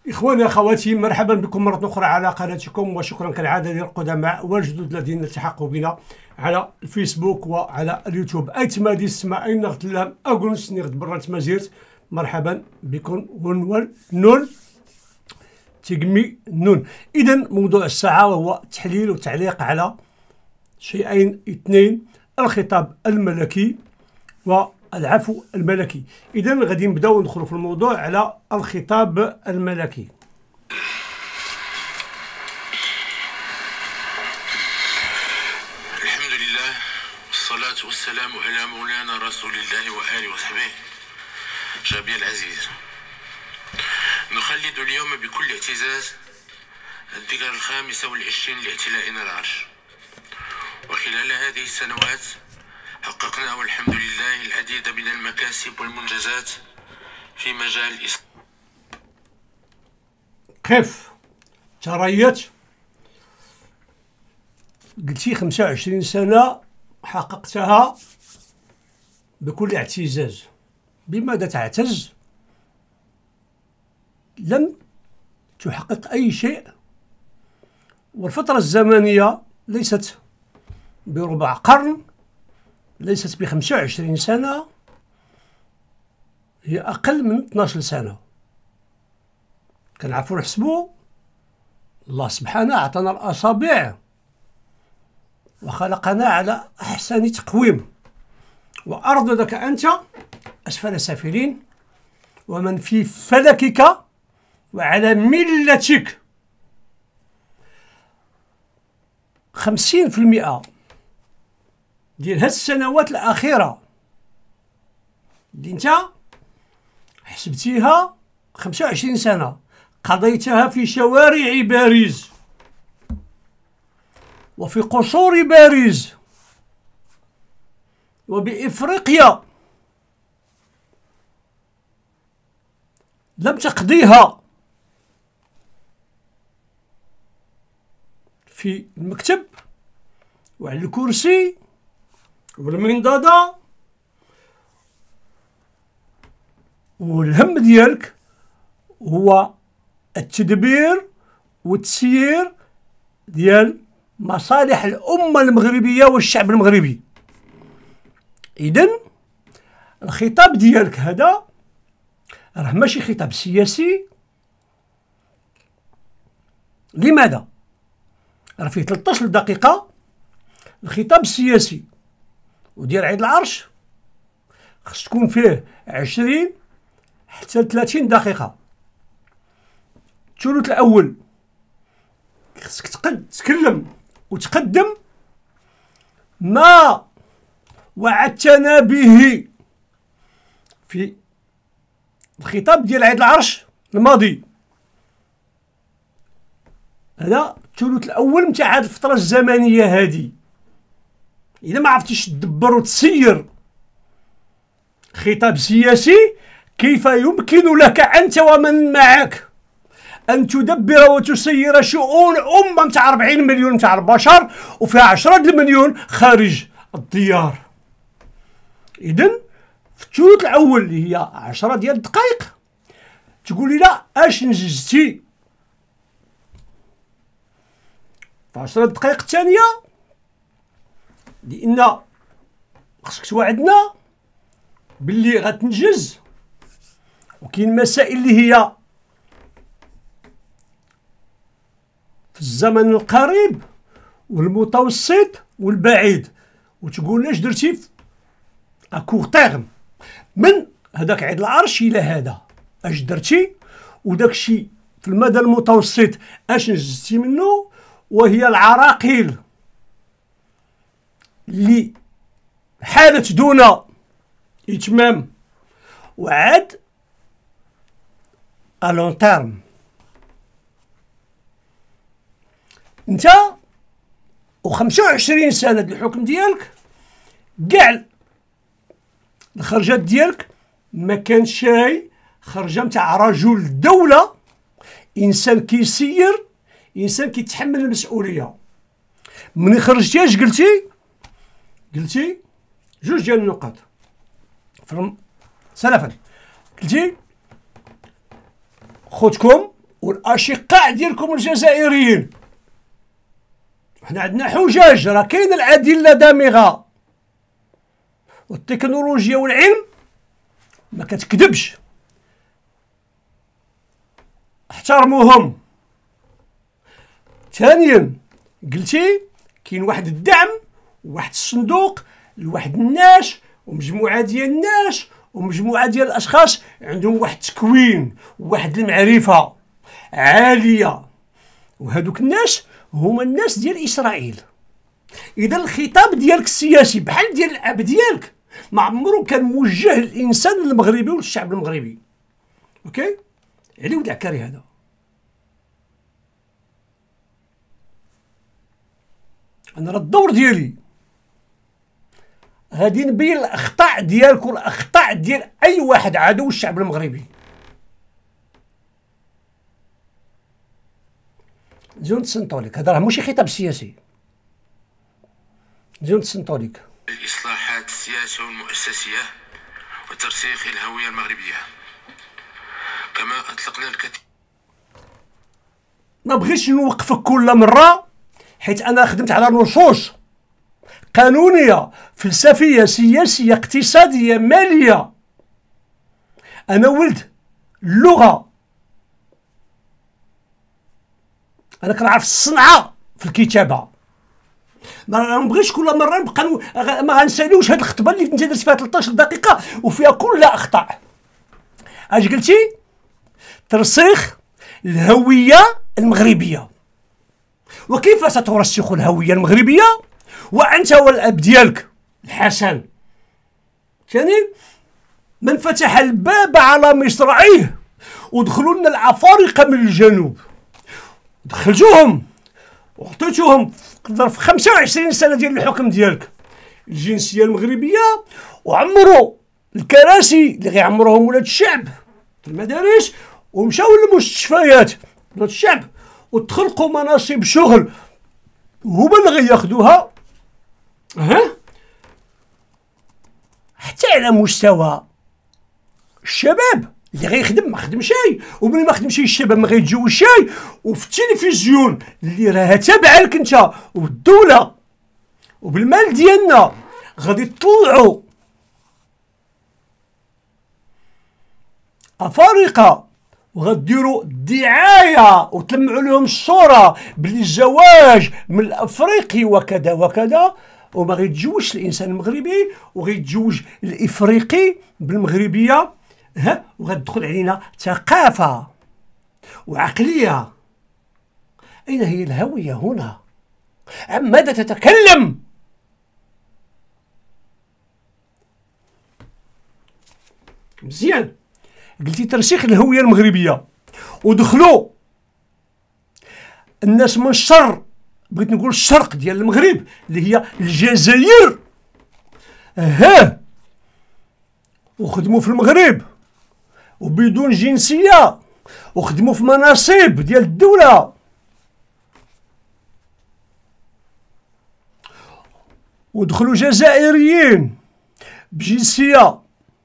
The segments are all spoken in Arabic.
إخواني أخواتي، مرحبا بكم مرة أخرى على قناتكم، وشكرا كالعادة للقدماء والجدد الذين التحقوا بنا على الفيسبوك وعلى اليوتيوب. أيتما دي السماء أين نغت لهم أقولنس نغت برات مزيرت. مرحبا بكم ونول نون تقمي نون. إذا موضوع الساعة وهو تحليل وتعليق على شيئين اثنين: الخطاب الملكي والعفو الملكي. إذا غادي نبداو ندخلوا في الموضوع على الخطاب الملكي. الحمد لله والصلاة والسلام على مولانا رسول الله وآله وصحبه. شعبي العزيز، نخلد اليوم بكل اعتزاز الذكرى 25 لاحتلائنا العرش، وخلال هذه السنوات حققنا والحمد لله العديد من المكاسب والمنجزات في مجال الإسلام. كيف تريت قلتي 25 سنة حققتها بكل اعتزاز؟ بماذا تعتز؟ لم تحقق أي شيء، والفترة الزمنية ليست بربع قرن، ليست ب25 سنة، هي أقل من 12 سنة. كنعرفو نحسبو، الله سبحانه أعطانا الأصابع وخلقنا على أحسن تقويم، وأرددك أنت أسفل سافلين، ومن في فلكك وعلى ملتك. 50% ديال هاد السنوات الأخيرة اللي انت حسبتيها 25 سنة قضيتها في شوارع باريس وفي قصور باريس وبإفريقيا، لم تقضيها في المكتب وعلى الكرسي والمنضدة، والهم ديالك هو التدبير والتسيير ديال مصالح الأمة المغربية والشعب المغربي. إذن الخطاب ديالك هذا راه ماشي خطاب سياسي. لماذا؟ راه فيه 13 دقيقة. الخطاب السياسي وديال عيد العرش خص تكون فيه 20 حتى 30 دقيقة. الثلث الأول خصك تكلم وتقدم ما وعدتنا به في الخطاب ديال عيد العرش الماضي. هذا الثلث الأول متاع هاد الفترة الزمنية هادي. إذا ما عرفتيش تدبر وتسير خطاب سياسي، كيف يمكن لك أنت ومن معك أن تدبر وتسير شؤون أمة متاع 40 مليون متاع البشر وفيها 10 المليون خارج الديار؟ إذن في الثلث الأول اللي هي 10 ديال الدقائق تقولي لا اش نجزتي. في 10 دقائق الثانية لأن خصك توعدنا باللي غتنجز، وكاين مسائل اللي هي في الزمن القريب والمتوسط والبعيد، وتقول اش درتي في اكور تيرم من هذاك عيد العرش الى هذا، اش درتي، وداكشي في المدى المتوسط اش نجزتي منه، وهي العراقيل اللي حالت دون اتمام وعاد الون تيرم. انت و25 سنة ديال الحكم ديالك كاع الخرجات ديالك ما كانش شي خرجة متاع رجل دولة، انسان كيسير، انسان كيتحمل المسؤولية. ملي خرجتي اش قلتي جوج ديال النقاط سلفا. قلتي خوتكم والاشقاء ديالكم الجزائريين. حنا عندنا حجاج، راه كاين الادله دامغه، والتكنولوجيا والعلم ما كتكذبش. احترموهم. ثانيا قلتي كاين واحد الدعم وواحد الصندوق لواحد الناس ومجموعه ديال الناس ومجموعه ديال الاشخاص عندهم واحد التكوين وواحد المعرفه عاليه، وهذوك الناس هما الناس ديال اسرائيل. اذا الخطاب ديالك السياسي بحال ديال الاب ديالك ما عمرو كان موجه للانسان المغربي والشعب المغربي. اوكي، علي ود عكاري هذا. انا راه الدور ديالي غادي نبين الاخطاء ديالك والاخطاء ديال اي واحد عدو الشعب المغربي. نجيو نتصنتو لك، هذا راه ماشي خطاب سياسي. نجيو نتصنتو لك. الإصلاحات السياسية والمؤسسية وترسيخ الهوية المغربية، كما أطلقنا الكثير. ما بغيتش نوقفك كل مرة، حيت أنا خدمت على نصوص قانونية فلسفية سياسية اقتصادية مالية. أنا ولد اللغة، أنا كنعرف الصنعة في الكتابة. ما نبغيش كل مرة نبقى ما غنساليوش هاد الخطبة اللي انت درت فيها 13 دقيقة وفيها كلها أخطاء. اش قلتي؟ ترسيخ الهوية المغربية. وكيف سترسخ الهوية المغربية وأنت والأب ديالك الحسن ثاني من فتح الباب على مصراعيه ودخلوا لنا العفارقة من الجنوب، دخلتوهم وعطيتوهم في 25 سنة ديال الحكم ديالك الجنسية المغربية، وعمروا الكراسي اللي غيعمروهم ولاد الشعب في المدارس، ومشاو للمستشفيات ولاد الشعب وتخلقوا مناصب شغل هما اللي غياخدوها. حتى على مستوى الشباب اللي غيخدم ما خدم شيء، وملي ما خدم شيء الشباب ما غيتجوز شيء، وفي التلفزيون اللي راها تابعه لك انت وبالدوله وبالمال ديالنا غادي تطلعوا افارقه وغديروا دعايه وتلمعوا لهم الصوره باللي الزواج من الافريقي وكذا وكذا، وما غيتزوجش الانسان المغربي وغيتزوج الافريقي بالمغربيه. وغتدخل علينا ثقافه وعقليه. اين هي الهويه هنا؟ عن ماذا تتكلم؟ مزيان قلتي ترسيخ الهويه المغربيه، ودخلوا الناس من الشر، بغيت نقول الشرق ديال المغرب اللي هي الجزائر، وخدموا في المغرب وبدون جنسيه وخدموا في مناصب ديال الدوله، ودخلوا جزائريين بجنسيه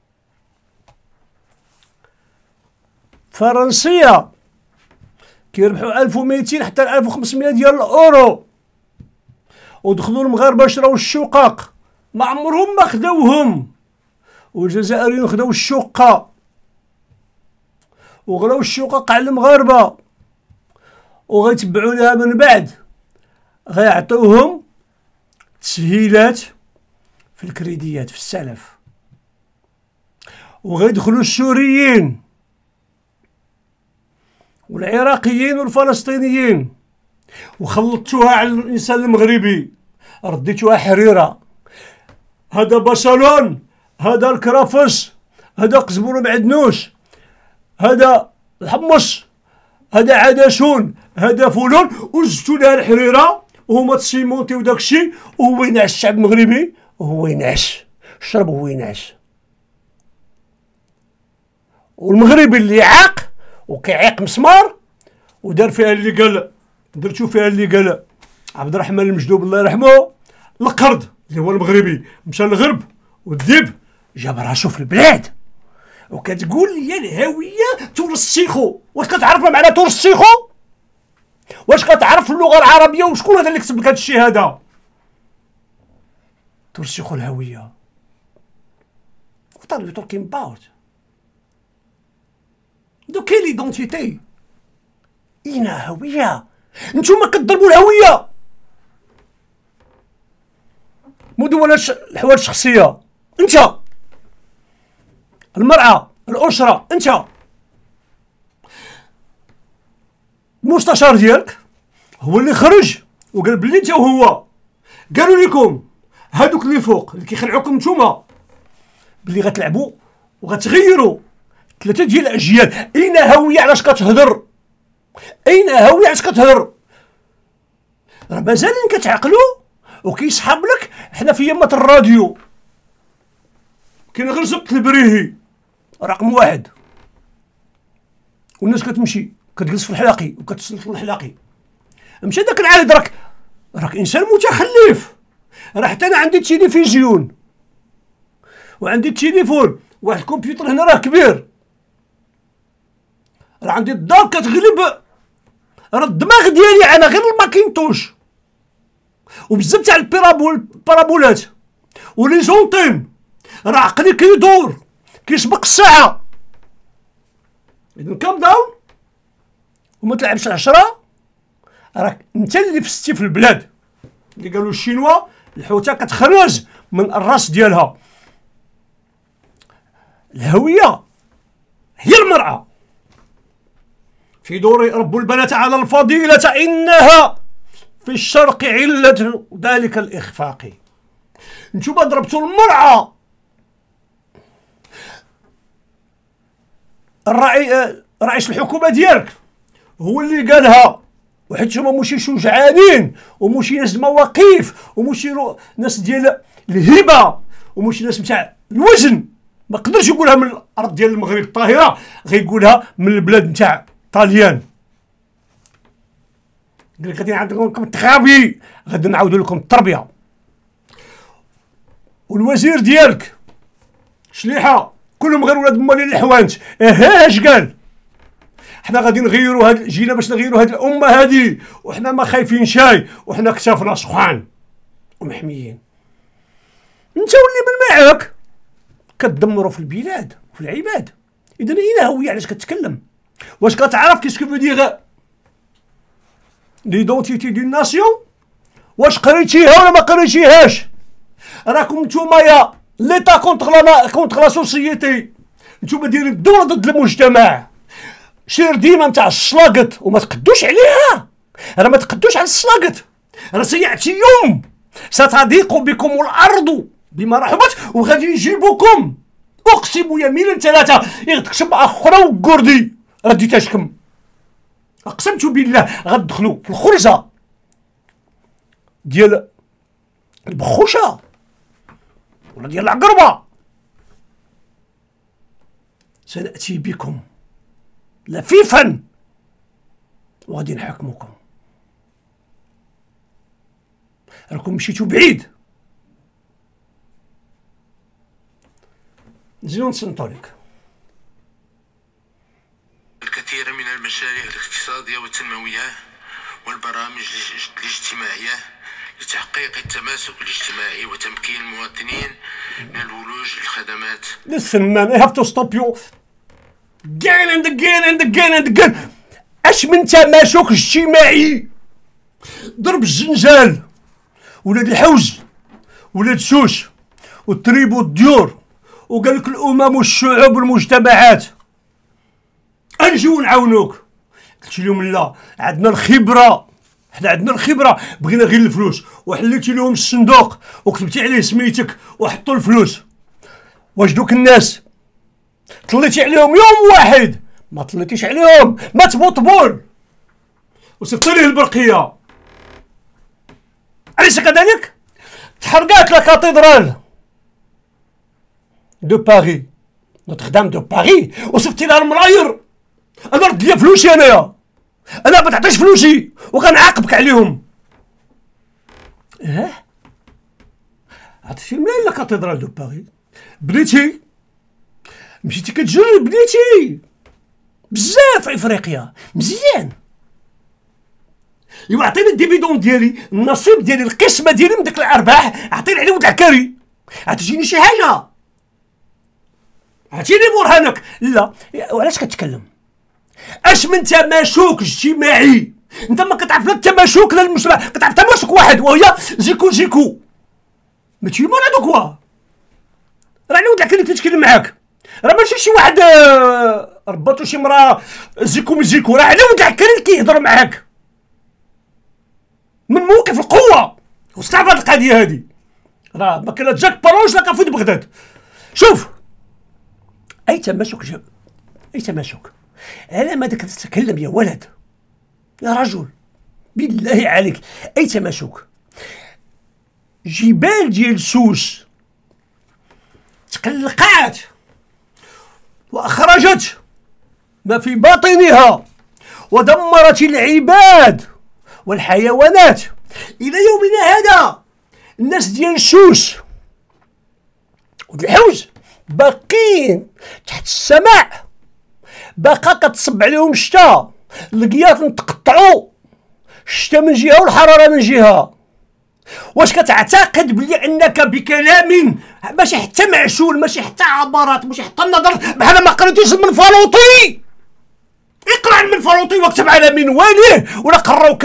فرنسيه كيربحوا 1200 حتى 1500 ديال الاورو، ودخلوا المغاربه شراو الشقق ما عمرهم ما خداوهم، والجزائريين خداو الشقه وغلاو الشقق على المغاربه، وغيتبعوا لها من بعد غيعطيوهم تسهيلات في الكريديات في السلف، وغيدخلوا السوريين والعراقيين والفلسطينيين وخلطتوها على الانسان المغربي، رديتوها حريره. هذا بصلون، هذا الكرافس، هذا قزبور معدنوس، هذا الحمص، هذا عدسون، هذا فولون، وزدتوا لها الحريره وهما تسيمونتيو داكشي، وهو ينعس الشعب المغربي وهو ينعس شرب وهو ينعس. والمغربي اللي عاق وكيعيق مسمار ودار فيها اللي قال، درتو فيها اللي قال عبد الرحمن المجدوب الله يرحمه، القرد اللي هو المغربي مشى للغرب والذئب جاب راسو في البلاد. وكتقول لي الهويه ترسخو. واش كتعرف معنى ترسخو؟ واش كتعرف اللغه العربيه؟ وشكون هذا اللي كتب لك هذا الشهاده؟ ترسخ الهويه. What are you talking about? دو كاين ليدونتيتي. اين هويه؟ نتوما كتضربوا الهويه. مدونة الحوال الشخصيه. انت المرأة، الأسرة، انت المستشار ديالك هو اللي خرج وقال بلي انت وهو قالوا لكم هادوك اللي فوق اللي كيخلعوكم نتوما بلي غتلعبوا وغتغيروا 3 ديال الاجيال. اين هويه؟ علاش كتهضر؟ اين هويه؟ علاش كتهضر؟ راه مازالين كتعقلوا وكيسحب لك. حنا في يمة الراديو كاين غير زبط البريهي رقم 1 والناس كتمشي كتجلس في الحلاقي وكتسلط الحلاقي. مشى داك العالد راك انسان متخلف. راه حتى انا عندي تلفزيون وعندي التليفون واحد الكمبيوتر هنا راه كبير. راه عندي الدار كتغلب راه الدماغ ديالي انا غير الماكينتوش وبزاف تاع البارابولات ولي زونطيم. راه عقلي كيدور كيسبق الساعه. اذا كام داون وما تلعبش 10. راك انت اللي فستي في البلاد. اللي قالوا الشينوا الحوته كتخرج من الراس ديالها. الهويه هي المرأة. في دور رب البنات على الفضيلة إنها في الشرق علة ذلك الإخفاق. نتوما ضربتوا المرأة. رئيس الحكومة ديالك هو اللي قالها، وحيت نتوما ماشي شجعانين وماشي ناس المواقف وماشي ناس ديال الهبة وماشي ناس نتاع الوزن. ما قدرش يقولها من الارض ديال المغرب الطاهره، غيقولها من البلاد نتاع طاليان. قال لك غادي نعاود لكم التخابي، غادي نعاودوا لكم التربيه. والوزير ديالك شليحه كلهم غير ولاد مالين الحوانت. اش قال؟ حنا غادي نغيروا جينا باش نغيروا هاد الامه هادي وحنا ما خايفين شاي وحنا كتافنا سخان ومحميين. انت واللي من معاك كتدمروا في البلاد وفي العباد. اذا اين هويه؟ علاش كتكلم؟ واش كتعرف كيسكو فو دير ليدونتيتي دو ناسيون؟ واش قريتيها ولا ما قريتيهاش؟ راكم نتوما يا ليتا كونتر لا سوسيتي. نتوما دايرين الدوله ضد المجتمع. شير ديما نتاع الشلاقط وما تقدوش عليها. راه ما تقدوش على الشلاقط. راه سياتي يوم ستضيق بكم الارض بما رحبت وغادي يجيبوكم. اقسم يمينا 3 يغتكشم اخرى وكردي راه ديتاشكم. اقسمت بالله غتدخلوا في الخرزه ديال البخوشه ولا ديال العقربه. سناتي بكم لفيفا وغادي نحاكمكم. راكم مشيتوا بعيد. نزيدو نصنتو لك. الكثير من المشاريع الاقتصادية والتنموية والبرامج الاجتماعية لتحقيق التماسك الاجتماعي وتمكين المواطنين من الولوج للخدمات. Listen man, I have to stop you again and again and again and again. اش من تماسك اجتماعي؟ ضرب الزنجال ولاد الحوز ولاد سوس والتريب والديور وقال لك الامم والشعوب والمجتمعات نجيو نعاونوك. قلت لهم لا، عندنا الخبره، حنا عندنا الخبره، بغينا غير الفلوس. وحليتي لهم الصندوق وكتبتي عليه سميتك وحطوا الفلوس. واش دوك الناس طليتي عليهم يوم واحد؟ ما طليتيش عليهم، ما تبوطبول وصيفطي ليه البرقيه. أليس كذلك؟ تحرقات لا كاتدرال دو باري، نوتردام دو باري، وصفتي لها الملاير. انا رد ليا فلوسي انايا، انا ما تعطيش فلوسي وغنعاقبك عليهم. عرفتي ملايين لا كاتدرال دو باري؟ بنيتي مشيتي كتجرب بنيتي بزاف في افريقيا مزيان. ايوا عطيني الديفيدون ديالي، النصيب ديالي، القسمه ديالي من ديك الارباح، عطيني على ود العكاري. عطيتيني شي حاجه، عطيني برهانك. لا وعلاش كتكلم؟ اش من تماشوك اجتماعي؟ انت ما كتعرف لا التماشوك لا المجتمع، كتعرف تماشوك واحد وهي جيكو. ما تيما هذوك راه على ود العكاري كيتكلم معاك، راه ماشي شي واحد ربطو شي مرا زيكو من زيكو، راه على ود العكاري كيهضر معاك من موقف القوه. وستعرف هاد القضيه هادي راه ما كاين لا جاك بالونج لا كافو بغداد. شوف اي تماشك اي تماشك على ما داك تتكلم يا ولد يا رجل بالله عليك. اي تماشك جبال ديال سوس تقلقات واخرجت ما في باطنها ودمرت العباد والحيوانات. الى يومنا هذا الناس ديال سوس والحوز باقين تحت السماء، باقا كتصب عليهم الشتا، القياط نتقطعوا، الشتا من جهه والحراره من جهه. واش كتعتقد بلي انك بكلام ماشي حتى معسول، ماشي حتى عبارات، ماشي حتى النظر، بحال ما قريتيش من فالوطي؟ اقرا من فالوطي واكتب على منواليه، ولا قراوك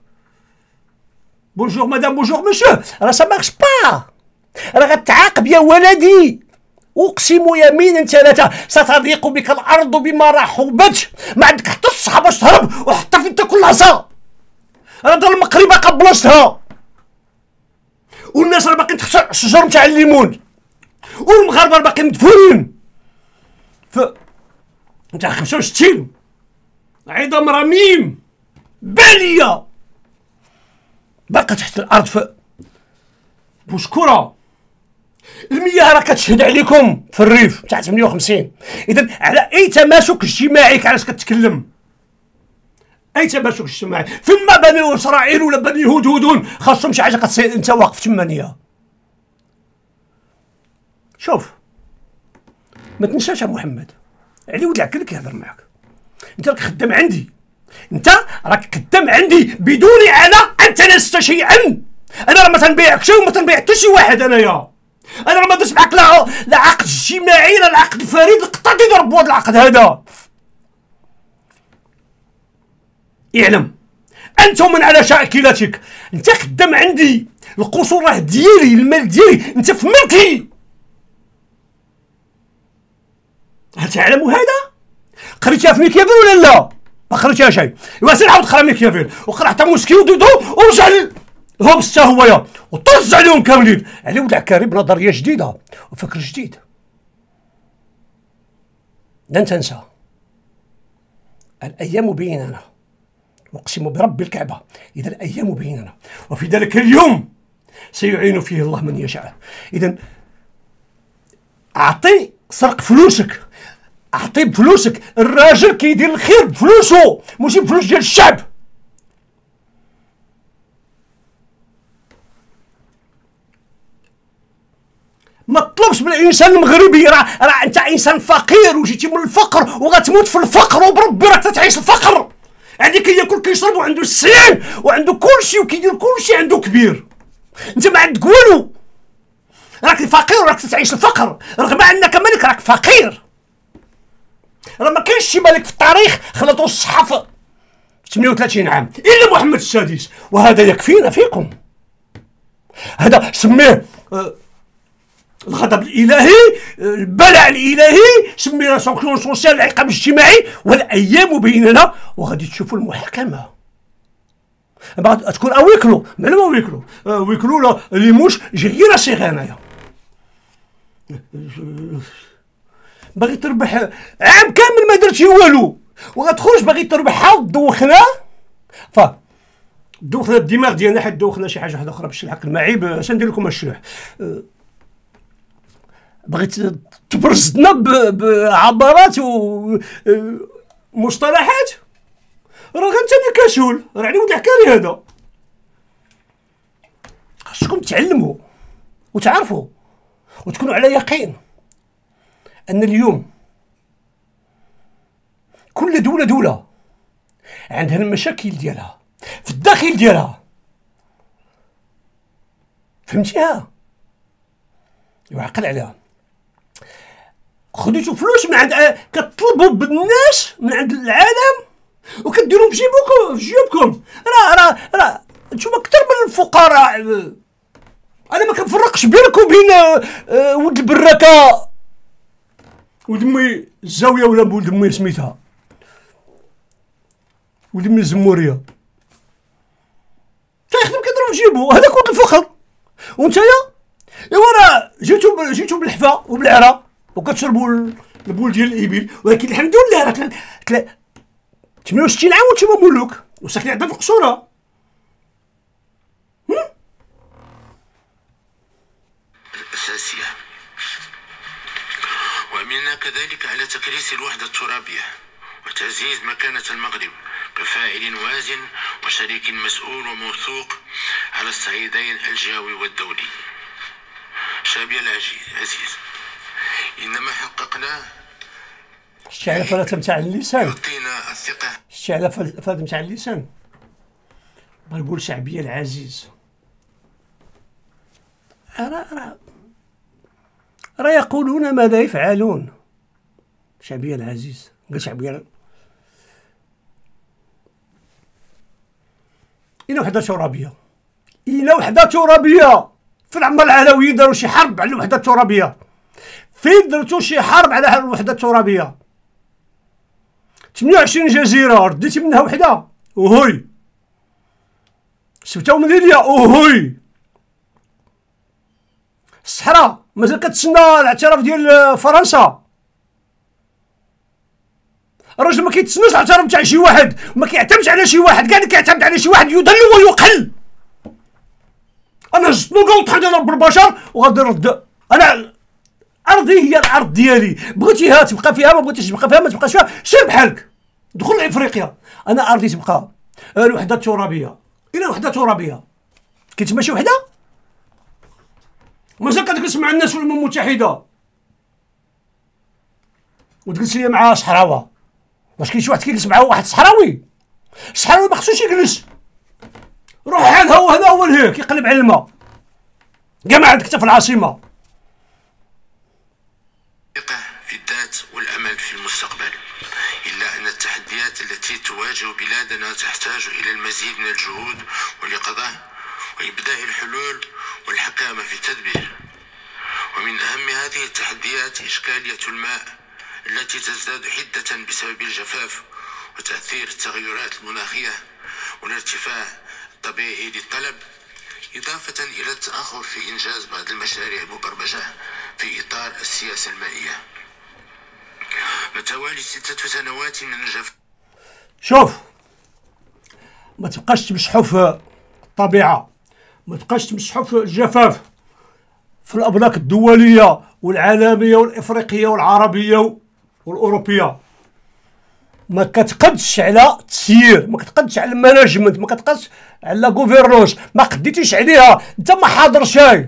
بونجور مدام بونجور مسيو، راه سا مارش با، راه غتعاقب يا ولدي. اقسم يمينا ثلاثه ستضيق بك الارض بما رحبت، ما عندك حتى الصحه باش تهرب وحتى فين تاكل العصا. راه دار المقربه قبلتها، والناس راه باقيين تحت الشجر نتاع الليمون، والمغاربه راه باقيين مدفونين نتاع 65 عظام رميم باليه باقا تحت الارض في بوشكوره. المياه راه كتشهد عليكم في الريف تاع 58. اذا على اي تماسك اجتماعي علاش كتكلم؟ اي تماسك اجتماعي؟ فما بني اسرائيل ولا بني هدهد خاصهم شي حاجه كتصير انت واقف تمانيه. شوف ما تنساش يا محمد علي ود العكل كيهضر معاك، انت راك خدام عندي، انت راك خدام عندي بدوني انا انت لست شيئا. انا راه ما تنبيعكش وما تنبيع حتى شي واحد. انا راه ما درتش معاك لا عقد اجتماعي لا العقد الفريد. القطه تضرب بهذا العقد هذا. اعلم انت من على شاكلتك، انت خدام عندي، القصور راه ديالي، المال ديالي، انت في ملكي. هل تعلم هذا؟ قريتها في ميكيافيل ولا لا؟ ما قريتها شيء. ايوا سير عاود قرا ميكيافيل وقرا حتى موسكيو ودودو ورجع هوبس حتى هويا وطز عليهم كاملين. علي ولد العكاري بنظريه جديده وفكر جديد. لن تنسى الايام بيننا، اقسم برب الكعبه اذا الايام بيننا، وفي ذلك اليوم سيعين فيه الله من يشاء. اذا اعطي سرق فلوسك، اعطي بفلوسك. الراجل كيدير الخير بفلوسه ماشي بفلوس ديال الشعب. ما تطلبش من الانسان المغربي، راه انت انسان فقير وجيتي من الفقر وغتموت في الفقر، وبربي راك تتعيش الفقر. عندي كياكل كيشرب وعنده السيان وعنده كلشي وكيدير كلشي عنده كبير، انت ما عندك والو، راك فقير وراك تتعيش الفقر رغم انك ملك. راك فقير، راه ما كاينش شي ملك في التاريخ خلطوا الصحه في 38 عام الا محمد السادس، وهذا يكفينا فيكم. هذا سميه الغضب الالهي، البلاء الالهي، سمينا سانكسيون سوسيال، العقاب الاجتماعي. والايام بيننا وغادي تشوفوا المحاكمه. تكون ويكلو معلومه ويكلو لا ليموش جيرا صغيره. باغي تربح عام كامل ما درتي والو وغتخرج باغي تربحها وتدوخنا. دوخنا الدماغ ديالنا، حيت دوخنا شي حاجه واحده اخرى باش نلحق المعيب. اش ندير لكم الشيح؟ بغيت تبرزنا بعبارات ومصطلحات. راه انت اللي كسول، راه علي ولد العكاري هذا. خاصكم تعلموا وتعرفوا وتكونوا على يقين ان اليوم كل دولة عندها المشاكل ديالها في الداخل ديالها، فهمتيها؟ يعقل عليها. خديتو فلوس من عند كتطلبوا بالناس من عند العالم وكديرهم في جيوبكم. راه نتوما اكثر من الفقراء. انا ما كنفرقش بينك وبين ولد البراكه ولد مي الزاويه ولا ولد مي سميتها ولد مي الزموريه، تيخدم كيضرب في جيبو. هذاك ولد الفخر. وانتيا ايوا راه جيتو بالحفا وبالعرا وكتشربوا البول ديال الابل، ولكن الحمد لله راه 68 عام وانتم ملوك وساكنين عندنا في القصوره. الأساسية، وأملنا كذلك على تكريس الوحدة الترابية وتعزيز مكانة المغرب كفاعل وازن وشريك مسؤول وموثوق على الصعيدين الجهوي والدولي. شعبي العزيز، إنما حققناه الشعر فلات متاع اللسان، يعطينا الثقة. الشعر فلات متاع اللسان بغا يقول شعبي العزيز. راه يقولون ما لا يفعلون. شعبي العزيز قال شعبي. إلا وحدة ترابية، إلا وحدة ترابية. في العمر العلويين داروا شي حرب على الوحدة الترابية. فين درتو شي حرب على الوحدة الترابية؟ 28 جزيرة رديتي منها وحدة وهوي. سبتة ومليليا وهوي. الصحراء مازال كتسنى الاعتراف ديال فرنسا. الراجل ما كيتسناش الاعتراف تاع شي واحد، ما كيعتمدش على شي واحد، كاع اللي كيعتمد على شي واحد يضل ويقل. انا هزت نوض طحنت انا بالبشر وغادي نرد. انا ارضي هي الارض ديالي، بغيتيها تبقى فيها، ما بغيتيش تبقى فيها ما تبقاش فيها، سير بحالك دخل لافريقيا. انا ارضي تبقى. الوحده الترابيه، الى وحده ترابيه كاين شي وحده. مازال كتجلس مع الناس في الامم المتحده وتجلس لي مع صحراوه. واش كاين شي واحد كيجلس مع واحد صحراوي؟ الصحراوي ما خصوش يجلس. روح حالها وهذا هو الهيك يقلب على الماء كاع ما عندك حتى في العاصمه. الثقة في الذات والأمل في المستقبل، إلا أن التحديات التي تواجه بلادنا تحتاج إلى المزيد من الجهود واليقظة وإبداء الحلول والحكامة في التدبير. ومن أهم هذه التحديات إشكالية الماء التي تزداد حدة بسبب الجفاف وتأثير التغيرات المناخية والارتفاع الطبيعي للطلب، إضافة إلى التأخر في إنجاز بعض المشاريع المبرمجة في إطار السياسة المائية. وتوالي 6 سنوات من الجفاف. شوف، ما تبقاش تمسحوا في الطبيعة، ما تبقاش تمسحوا في الجفاف في الأبلاك الدولية والعالمية والإفريقية والعربية والأوروبية. ما كتقدش على التسيير، ما كتقدش على الماناجمنت، ما كتقدش على لا غوفيرنونس، ما قديتيش عليها، انت ما حاضر شاي.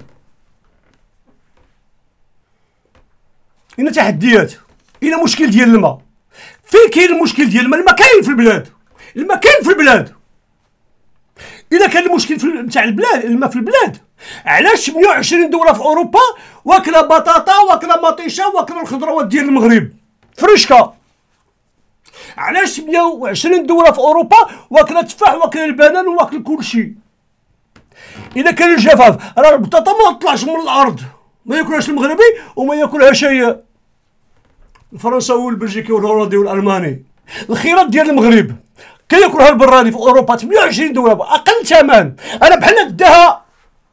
هنا تحديات، هنا مشكل ديال الماء. فين كاين المشكل ديال الماء؟ الماء كاين في البلاد، الماء كاين في البلاد. الا كان المشكل نتاع البلاد الماء في البلاد، علاش 120 دوله في اوروبا واكله بطاطا واكله مطيشه واكله الخضروات ديال المغرب فريشكا؟ علاش 120 دوله في اوروبا واكله التفاح واكله البنان واكل كلشي؟ اذا كان الجفاف راه البطاطا ما طلعش من الارض، ما ياكلهاش المغربي وما ياكلهاش الفرنساوي والبلجيكي والهولندي والالماني. الخيرات ديال المغرب كياكلها البرادي في اوروبا 28 دوله باقل ثمن. انا بحال اداها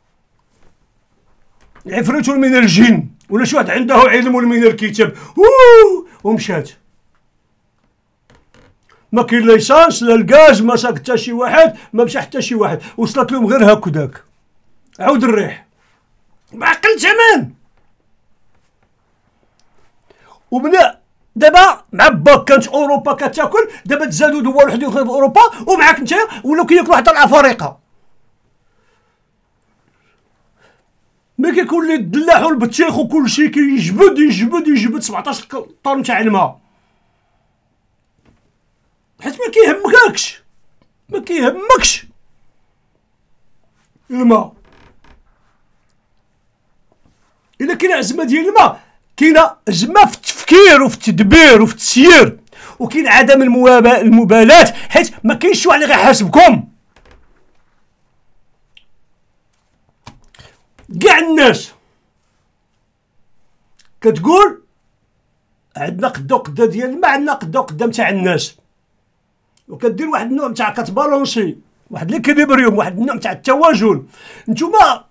عفريت من الجن ولا شي واحد عنده علم من الكتاب ومشات. ما كاين ليسانس لا الغاز، ما ساق حتى شي واحد، ما مشى حتى شي واحد، وصلت لهم غير هكذاك عاود الريح باقل ثمن. وبدا دابا مع باك كانت اوروبا كتاكل، دابا تزادوا دول وحدين في اوروبا ومعاك نتا ولاو كياكلوا حتى الافارقه. ملي كيكون لي الدلاح والبطيخ وكلشي كيجبد 17 طن تاع الماء. حيت ما كيهمكش الماء. الا كاينه ازمه ديال الماء، كاينه ازمه في التفكير وفي التدبير وفي التسيير، وكاين عدم المبالاه، حيت ما كاينش شي واحد اللي غيحاسبكم. كاع الناس كتقول عندنا قدا وقدا ديال الماء، عندنا قدا وقدا نتاع الناس، وكدير واحد النوع نتاع كتبالونسي، واحد ليكيليبريوم، واحد النوع نتاع التوازن. نتوما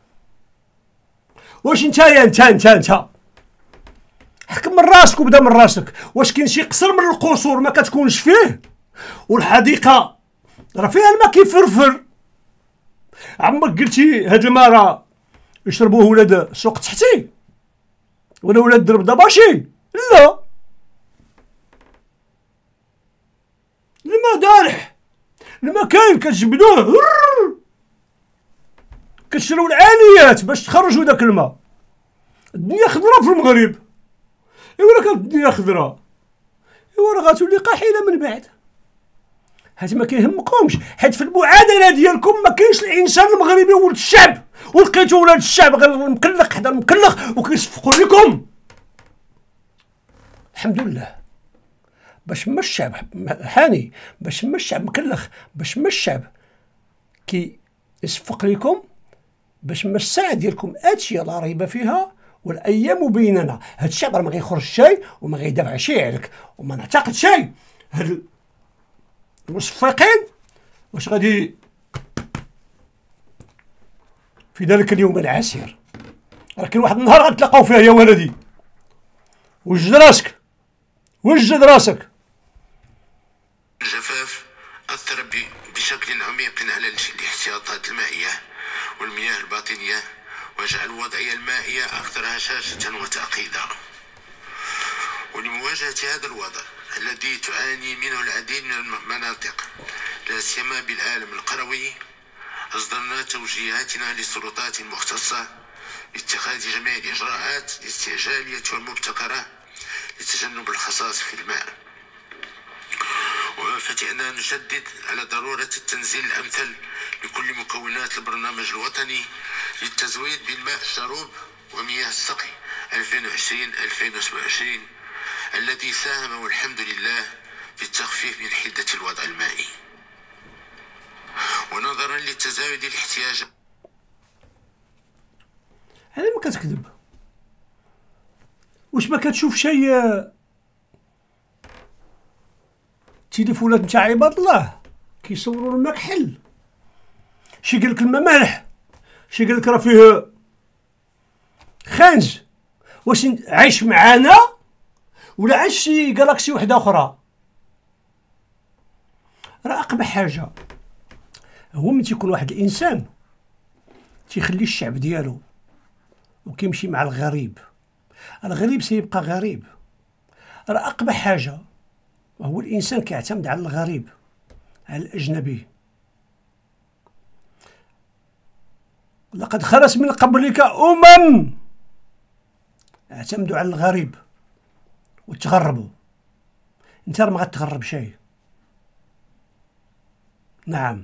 واش انت حكم من راسك وبدا من راسك. واش كاين شي قصر من القصور ما كتكونش فيه؟ والحديقه راه فيها الماء كيفرفر. عمرك قلتي هاد الماء راه يشربوه ولاد السوق تحتي ولا ولاد درب دباشي؟ لا، الماء دالح، الماء كاين، كتجبدوه كتشريو العاليات باش تخرجوا داك الماء. الدنيا خضرا في المغرب، ايوا راه كانت الدنيا خضرا، ايوا راه غتولي قحيله من بعد. حيت ما كيهمكمش، حيت في المعادله ديالكم ما كاينش الانسان المغربي ولد الشعب، ولقيتو ولاد الشعب غير مكلخ حدا مكلخ وكيصفقوا لكم. الحمد لله باش ما الشعب هاني، باش ما الشعب مكلخ، باش ما الشعب كيصفق لكم، باش ما الساعه ديالكم اتيه لا ريب فيها والايام بيننا. هاد الشعب راه ما غيخرج شي وما غيدافع شي عليك وما نعتقد شي. هاد المصفقين واش غادي في ذلك اليوم العسير، راه كاين واحد النهار غتلاقاو فيه يا ولدي. وجد راسك. الجفاف أثر بشكل عميق على الاحتياطات المائية والمياه الباطنية، وجعل الوضعية المائية أكثر هشاشة وتعقيدا. ولمواجهة هذا الوضع الذي تعاني منه العديد من المناطق لا سيما بالعالم القروي، أصدرنا توجيهاتنا للسلطات المختصة لاتخاذ جميع الإجراءات الاستعجالية والمبتكرة لتجنب الخصاص في الماء. وفتئنا نشدد على ضرورة التنزيل الأمثل لكل مكونات البرنامج الوطني للتزويد بالماء الشروب ومياه السقي 2020-2027 الذي ساهم والحمد لله في التخفيف من حدة الوضع المائي. ونظرا لتزايد الاحتياج. هذا ما كتكذب. واش ما كتشوف شي تليفونات نتاع عباد الله كيصوروا الماء كحل؟ شي قالك الماء مالح، شي قالك راه فيه خنز. واش عايش معانا ولا عايش شي جالاكسي وحده اخرى؟ راه اقبح حاجه هو من تيكون واحد الانسان تيخلي الشعب ديالو وكيمشي مع الغريب. الغريب سيبقى غريب. راه اقبح حاجه وهو الانسان كيعتمد على الغريب، على الاجنبي. لقد خلت من قبلك اعتمدوا على الغريب وتغربوا. انت ما غتغرب شيء. نعم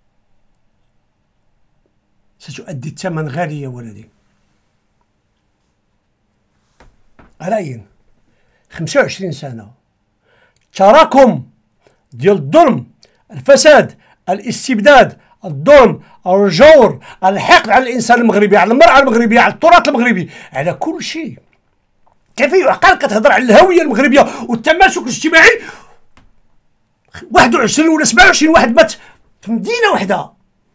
ستؤدي الثمن غالي يا ولدي. على 25 سنة تراكم ديال الظلم، الفساد، الاستبداد، الظلم، الجور، الحقد على الانسان المغربي، على المرأة المغربية، على التراث المغربي، على كل شيء. كيف يعقل كتهضر على الهوية المغربية والتماسك الاجتماعي 21 ولا 27 واحد مات في مدينة واحدة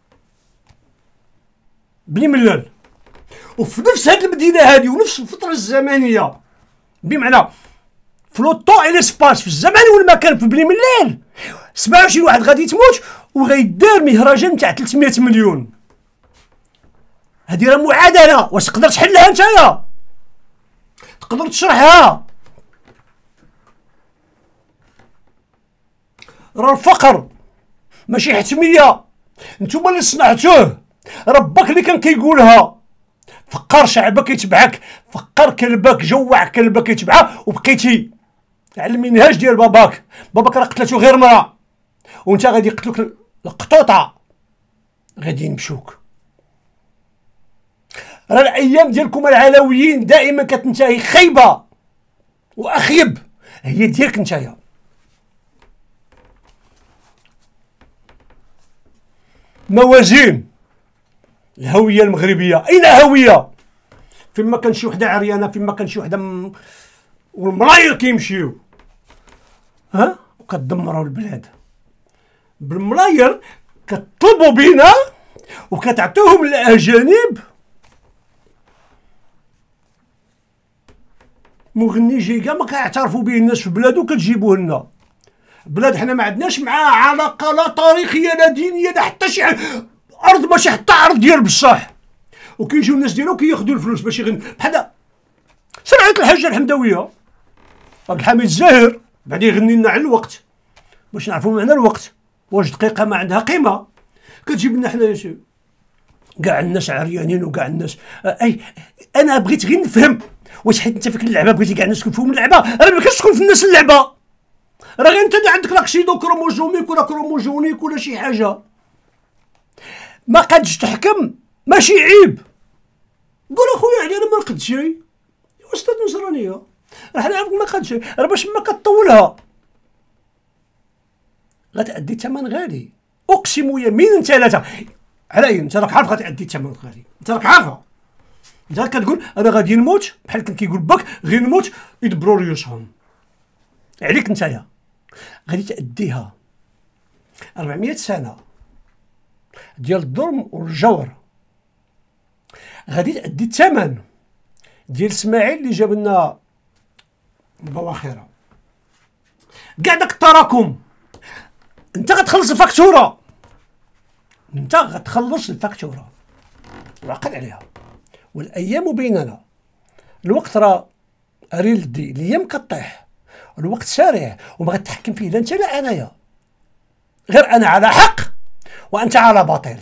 بني ملال، وفي نفس هذه المدينة هذه ونفس الفترة الزمنية، بمعنى في لوطو اي ليسباس، في الزمان والمكان، في بني ملال 27 واحد غادي تموت وغيدار مهرجان تاع 300 مليون. هذه راه معادلة. واش تقدر تحلها نتايا؟ تقدر تشرحها؟ راه الفقر ماشي حتمية، نتوما اللي صنعتوه. ربك اللي كان كيقولها، فقر شعبك يتبعك، فقر كلبك، جوع كلبك يتبعه، وبقيتي على المنهاج ديال باباك راه قتلته غير مرة وانت غادي يقتلوك القطوطة، غادي يمشوك. راه الايام ديالكم العلويين دائما كتنتهي خيبة واخيب، هي ديالك نتايا. موازين الهوية المغربية، أين هوية؟ فيما كان شي وحدة عريانة، فيما كان شي وحدة والمراير كيمشيو وكتدمروا البلاد بالمراير، كتطلبوا بينا وكتعطيوهم الأجانب. مغني جاي كاع ما كيعترفوا به الناس في بلادو كتجيبوه لنا. بلاد حنا ما عندناش معاه علاقة لا تاريخية لا دينية لا حتى شي أرض، ماشي حتى عرض ديال بصح. وكيجيو الناس ديالو كياخدوا الفلوس باش بحال سمعت الحاجة الحمداوية عبد الحميد الزاهر بعد يغني لنا على الوقت باش نعرفوا معنى الوقت، واش دقيقة ما عندها قيمة. كتجيب لنا حنا كاع الناس عريانين وكاع الناس انا بغيت غير نفهم واش حيت انت فيك اللعبة بغيتي كاع الناس يكونوا اللعبة، راه ما كاينش تكون في الناس اللعبة، راه غير انت اللي عندك لاكسيدو كروموزوميك ولا كروموزونيك ولا شي حاجة ما قادش تحكم، ماشي عيب. قول اخويا علي انا ما نقدش شي استاذ نصرانيه، راح نعرفك ما قادش راه باش ما كطولها غتأدي ثمن غالي. اقسم يمينا ثلاثه علي انت راك عارف غتأدي ثمن غالي، انت راك عارفها. انت كتقول انا غادي نموت بحال كان كيقول باك غير نموت يدبروا ريوسهم عليك نتايا، غادي تأديها 400 سنه ديال الظلم والجور، غادي تأدي الثمن ديال اسماعيل اللي جاب لنا البواخره. كاع داك التراكم انت غتخلص الفاكتوره، انت غتخلص الفاكتوره وعقل عليها. والايام بيننا، الوقت راه اريل الدي، الايام كطيح، الوقت سارع وما غتحكم فيه لا انت لا انايا، غير انا على حق وانت على باطل.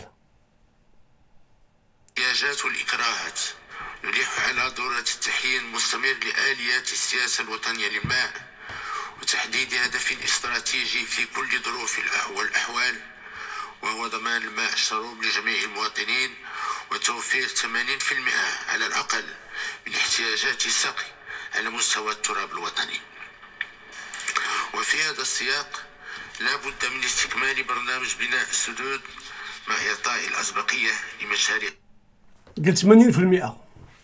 الاحتياجات والإكراهات يلح على ضرورة التحيين المستمر لآليات السياسة الوطنية للماء وتحديد هدف استراتيجي في كل ظروف والأحوال، وهو ضمان الماء الشروب لجميع المواطنين وتوفير 80% على الأقل من احتياجات السقي على مستوى التراب الوطني. وفي هذا السياق لا بد من استكمال برنامج بناء السدود مع إعطاء الأسبقية لمشاريع. قلت 80%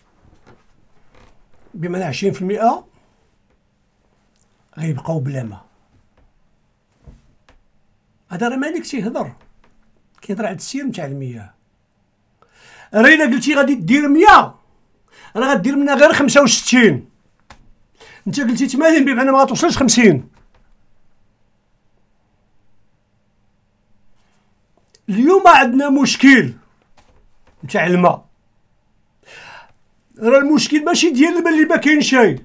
بمعنى 20% غيبقاو بلا ما. هذا راه مالك تيهضر، كيهضر على التسيير نتاع المياه. راه الا قلتي غادي دير 100 راه غدير منها غير 65. انت قلتي 80 بمعنى ما غتوصلش 50. اليوم عندنا مشكل نتاع الماء، راه المشكل ماشي ديال الماء اللي ما كاين شيء،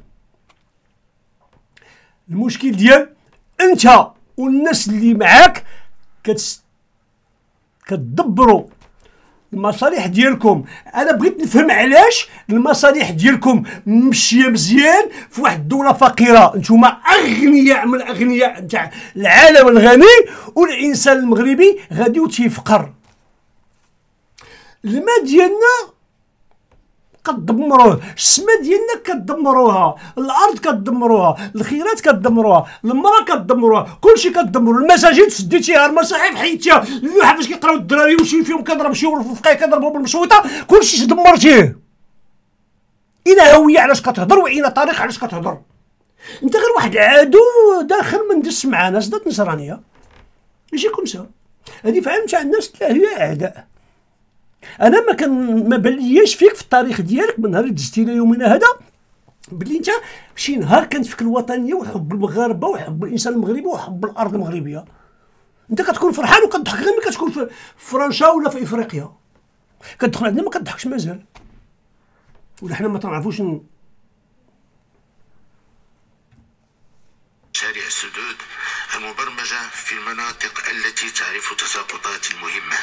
المشكل ديال انت والناس اللي معاك كتدبروا المصالح ديالكم. انا بغيت نفهم علاش المصالح ديالكم ماشيه مزيان في واحد الدوله فقيره. نتوما اغنياء من اغنياء نتاع العالم الغني، والانسان المغربي غادي وتيفقر. الماء ديالنا كتدمروه، السماء ديالنا كتدمروها، الارض كتدمروها، الخيرات كتدمروها، المراه كتدمروها، كلشي كتدمروا. المساجد سديتيها، المصاحف حيدتيها، اللوحه فاش كيقراو الدراري وشي فيهم كضرب شي رفقاي كضربوا بالمشويطه، كلشي دمرتيه. الى هويه علاش كتهضر والى تاريخ علاش كتهضر؟ انت غير واحد العدو داخل من دس معانا صدات نصرانيه ماشي كومسا. هذه فهمت تاع الناس هي اعداء. انا ما بلياش فيك في التاريخ ديالك من نهار اللي دزتي لنا يومنا هذا بلي انت شي نهار كانت فيك الوطنيه وحب المغاربه وحب الانسان المغربي وحب الارض المغربيه. انت كتكون فرحان وكتضحك غير ملي كتكون في فرنسا ولا في افريقيا، كتدخل عندنا ما كتضحكش مازال، ولا حنا ما تنعرفوش مشاريع السدود المبرمجه في المناطق التي تعرف تساقطات مهمه.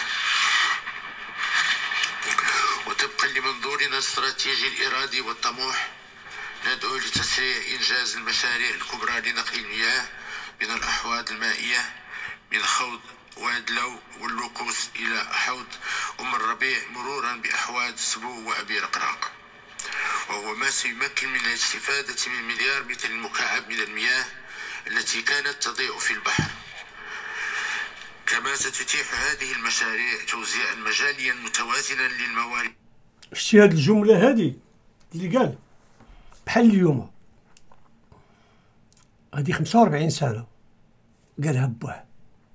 وطبقا لمنظورنا الاستراتيجي الإرادي والطموح، ندعو لتسريع إنجاز المشاريع الكبرى لنقل المياه من الأحواض المائية من حوض وادلو واللوكوس إلى حوض أم الربيع، مرورا بأحواض سبو وأبي رقراق، وهو ما سيمكن من الاستفادة من مليار متر مكعب من المياه التي كانت تضيع في البحر. كما ستتيح هذه المشاريع توزيعا مجاليا متوازنا للموارد. شتي هاد الجملة هادي اللي قال بحال اليوم هادي 45 سنة قالها باه.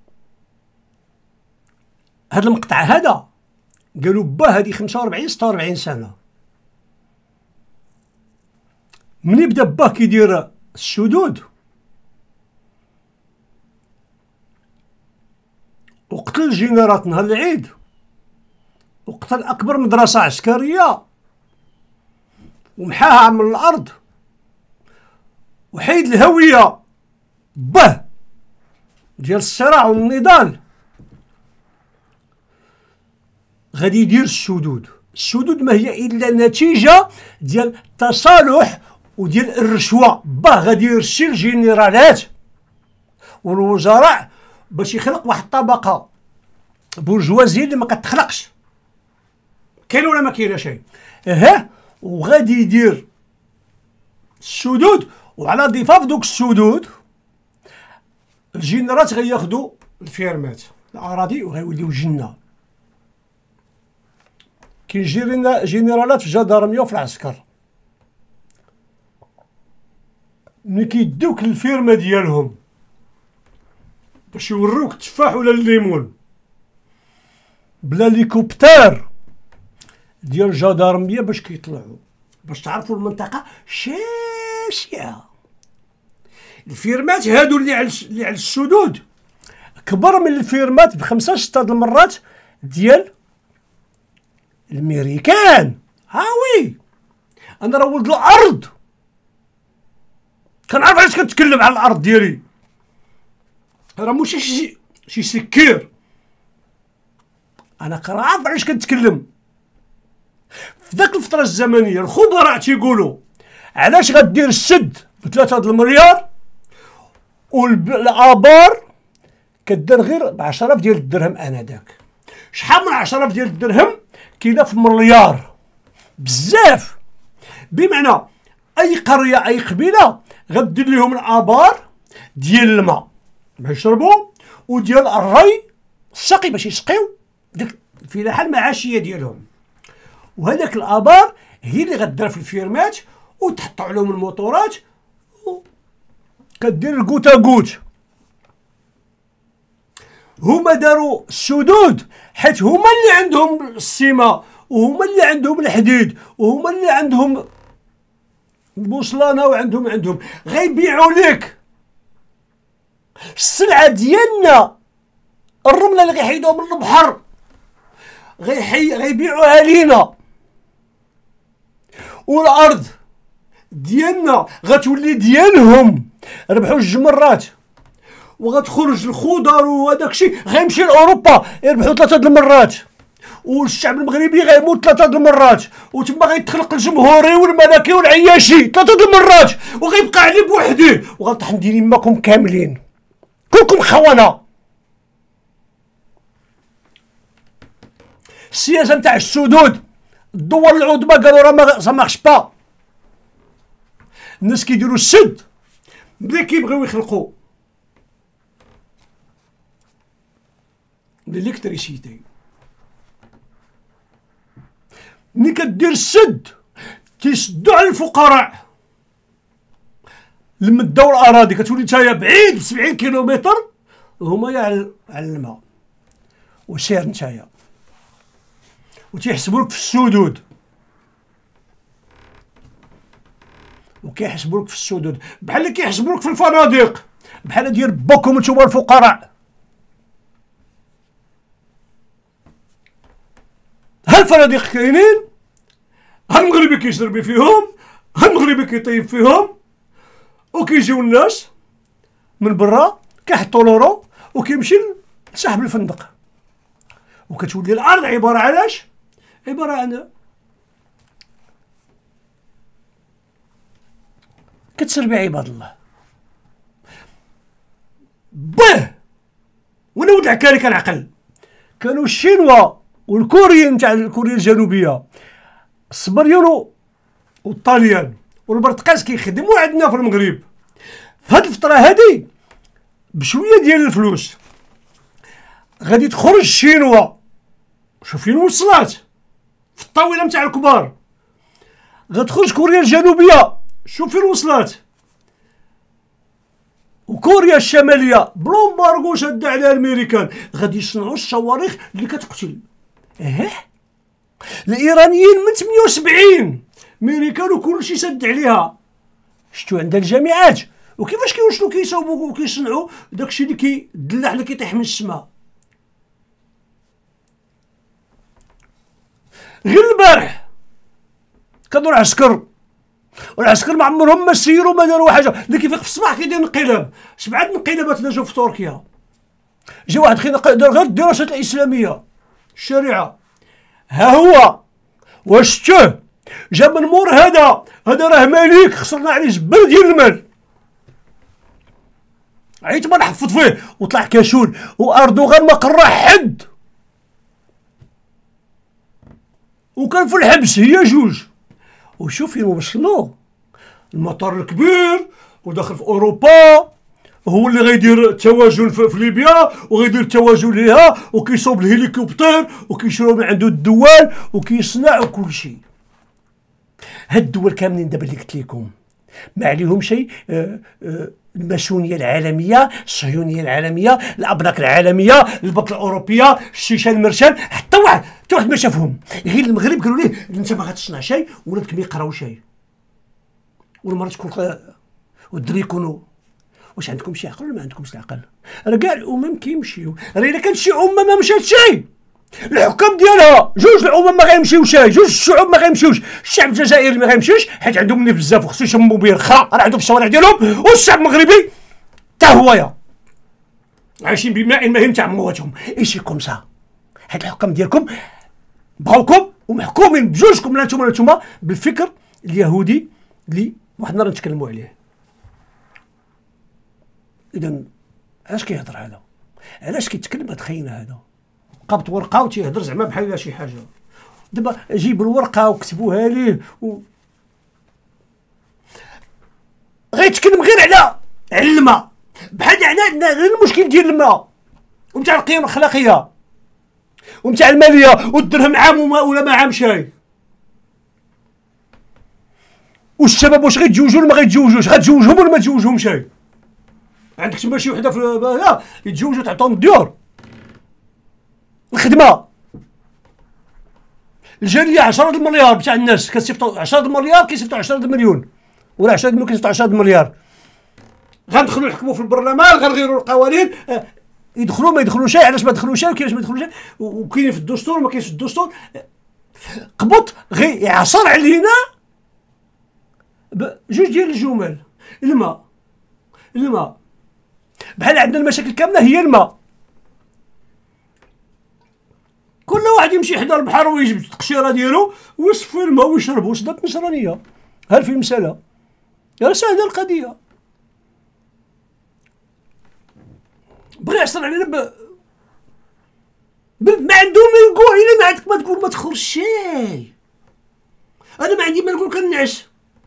هاد المقطع هذا قالوا باه هادي 45 46 سنة. من يبدا باه كيدير السدود وقتل الجنرالات نهار العيد، وقتل أكبر مدرسة عسكرية ومحاها من الأرض وحيد الهوية باه ديال الصراع والنضال، غادي يدير السدود. السدود ما هي إلا نتيجة ديال التصالح وديال الرشوة. باه غادي يرشي الجنرالات والوزراء باش يخلق واحد الطبقة برجوازية اللي ما كتخلقش. كاين ولا ما كاينه شيء؟ وغادي يدير السدود، وعلى ضفاف دوك السدود الجنرالات غياخدوا الفيرمات الاراضي وغيوليو جنه. كاين جنرالات في الجدارميه وفي العسكر ملي كيدوك الفيرما ديالهم باش يوروك التفاح ولا الليمون بلا ليكوبتر ديال الجدارميه باش كيطلعوا، باش تعرفوا المنطقه شاشيه. الفيرمات هادو اللي على السدود كبر من الفيرمات بخمسة ستة د المرات ديال الميريكان. وي انا راه ولد الارض، كنعرف علاش كنتكلم على الارض ديالي، راه ماشي شي سكير، انا كنعرف علاش كنتكلم. في ذاك الفتره الزمنيه الخبراء تيقولوا علاش غدير السد ب3 المليار والابار كدير غير ب10,000 ديال الدرهم. انذاك شحال من 10,000 ديال الدرهم كاينه في مليار، بزاف. بمعنى اي قريه اي قبيله غدير لهم الابار ديال الماء باش يشربوا وديال الري السقي باش يسقيو ديك الفلاحه المعاشيه ديالهم، وهذاك الابار هي اللي غدير في الفيرمات وتحطوا عليهم الموطورات كدير الكوتا كوت. هما داروا السدود حيت هما اللي عندهم السمه وهما اللي عندهم الحديد وهما اللي عندهم البوصلانه وعندهم غيبيعوا لك السلعه ديالنا. الرمله اللي غيحيدوها من البحر غيبيعوها لينا، والارض ديالنا غتولي ديالهم. ربحوا 2 مرات وغتخرج الخضر وهداك الشيء غيمشي لاوروبا يربحوا 3 المرات، والشعب المغربي غيموت 3 المرات، وتما غيتخلق الجمهوري والملكي والعياشي 3 المرات، وغيبقى عليه بوحديه وغنطحن ديال يماكم كاملين كلكم خونه. السياسه نتاع السدود الدول العظمى قالوا راه ما مارش با. الناس كيديروا السد ملي كيبغيو يخلقوا الالكتريسيتي. ملي كدير السد كيسدوا على الفقراء، المدة والاراضي كتولي نتايا بعيد ب 70 كيلومتر وهما على الماء، وسير نتايا وتيحسبولك في السدود وكيحسبولك في السدود بحال اللي كيحسبولك في الفنادق، بحال ديال باكم نتوما الفقراء. ها الفنادق كاينين، ها المغربي كيشرب فيهم، ها المغربي كيطيب فيهم، وكيجيو الناس من برا كيحطوا لورو وكيمشي لصاحب الفندق، وكتولي الارض عباره عن كتسربي عباد الله باه. وانا ولد العكاري كنعقل، كانوا الشينوا والكوريين تاع كوريا الجنوبيه، الصبريون والطاليان والبرتقاس كيخدموا عندنا في المغرب. في هاد الفتره هادي بشويه ديال الفلوس غادي تخرج الشينوا، شوف فين وصلات في الطاوله نتاع الكبار، غتخرج كوريا الجنوبيه شوف فين وصلات، وكوريا الشماليه بلومبارغو شاده على الامريكان غادي يصنعوا الصواريخ اللي كتقتل. الايرانيين من 78 امريكان وكلشي سد عليها. شفتو عندها الجامعات وكيفاش كيوصلوا كيصاوبوا وكيصنعوا داكشي اللي كيدلع اللي كيطيح من السماء. غير البارح كانوا العسكر، والعسكر ما عمرهم ما سيروا ما داروا حاجه، اللي كيفيق في الصباح كيدير انقلاب. 7 انقلابات نجاو في تركيا. جا واحد دار غير الدراسات الاسلاميه الشريعه، ها هو واش شتوه جا من مور هذا راه مليك خسرنا عليه جبل ديال المال، عيط ما نحفظ فيه وطلع كاشول، واردوغان ما قرا حد وكان في الحبس هي جوج. وشوف فين وصلوا، المطار الكبير وداخل في اوروبا، هو اللي غيدير التوازن في ليبيا وغيدير التوازن ليها، وكيصوب الهليكوبتر وكيشرو من عنده الدول وكيصنع وكل شيء. هاد الدول كاملين دابا اللي قلت لكم ما عليهم شيء، الماسونيه العالميه، الصهيونيه العالميه، الابراك العالميه، البطل الاوروبيه، الشيشه المرشان، حتى واحد ما شافهم. غير المغرب قالوا ليه انت ما غتصنع شيء ولادك ما يقراو شيء، والمراه تكون والدري يكونوا. واش عندكم شي عقل ولا ما عندكمش العقل؟ راه كاع الامم كيمشيو، راه الا كانت شي امه ما مشات شي الحكام ديالها، جوج الامم ما غيمشيو شي، جوج الشعوب ما غيمشيوش. الشعب الجزائري ما غيمشيوش حيت عندهم نيف بزاف وخصو يشموا بيه الخرا، راه عندهم الشوارع ديالهم، والشعب المغربي تا هويا عايشين بماء مهين تاع مواتهم. ايش كومسا هاد الحكام ديالكم بغاوكم ومحكومين بجوجكم، لا نتوما لا نتوما بالفكر اليهودي اللي واحد النهار نتكلموا عليه. اذا علاش كيهضر هذا؟ علاش كيتكلم هاد خينا هذا؟ قبط ورقه وتيهضر زعما بحال شي حاجه. دابا جيب الورقه وكتبوها ليه غيتكلم غير على الماء، بحال عندنا غير المشكل ديال الماء ومتاع القيم الاخلاقيه ومتاع الماليه والدرهم عام ولا ما عام شاي. والشباب واش غيتزوجوا ولا ما غيتزوجوش؟ غتزوجهم ولا ما تزوجهمش؟ عندك تما شي وحده في يتزوجوا تعطيهم الديور، الخدمه، الجاليه 10 المليار بتاع الناس كتصيفطوا 10 المليار كيصيفطوا 10 المليون ولا 10 مليون كيصيفطوا 10 المليار. غندخلوا نحكموا في البرلمان، غنغيروا القوانين، يدخلوا ما يدخلوش. علاش ما دخلوش وكيفاش ما دخلوش؟ وكاين في الدستور وما كاينش في الدستور. قبط غير يعصر علينا بجوج ديال الجمل. الماء بحال عندنا المشاكل كامله هي الماء. كل واحد يمشي حدا البحر ويجيب التقشيره ديالو ويصفي الماء ويشرب وصدات نصرانيه. هل في مساله؟ راه سهله القضيه. بغى يعصر علينا ما عندهم ما يقول. الا ما عندك ما تقول ما تخرج شي. انا ما عندي ما نقول كنعس.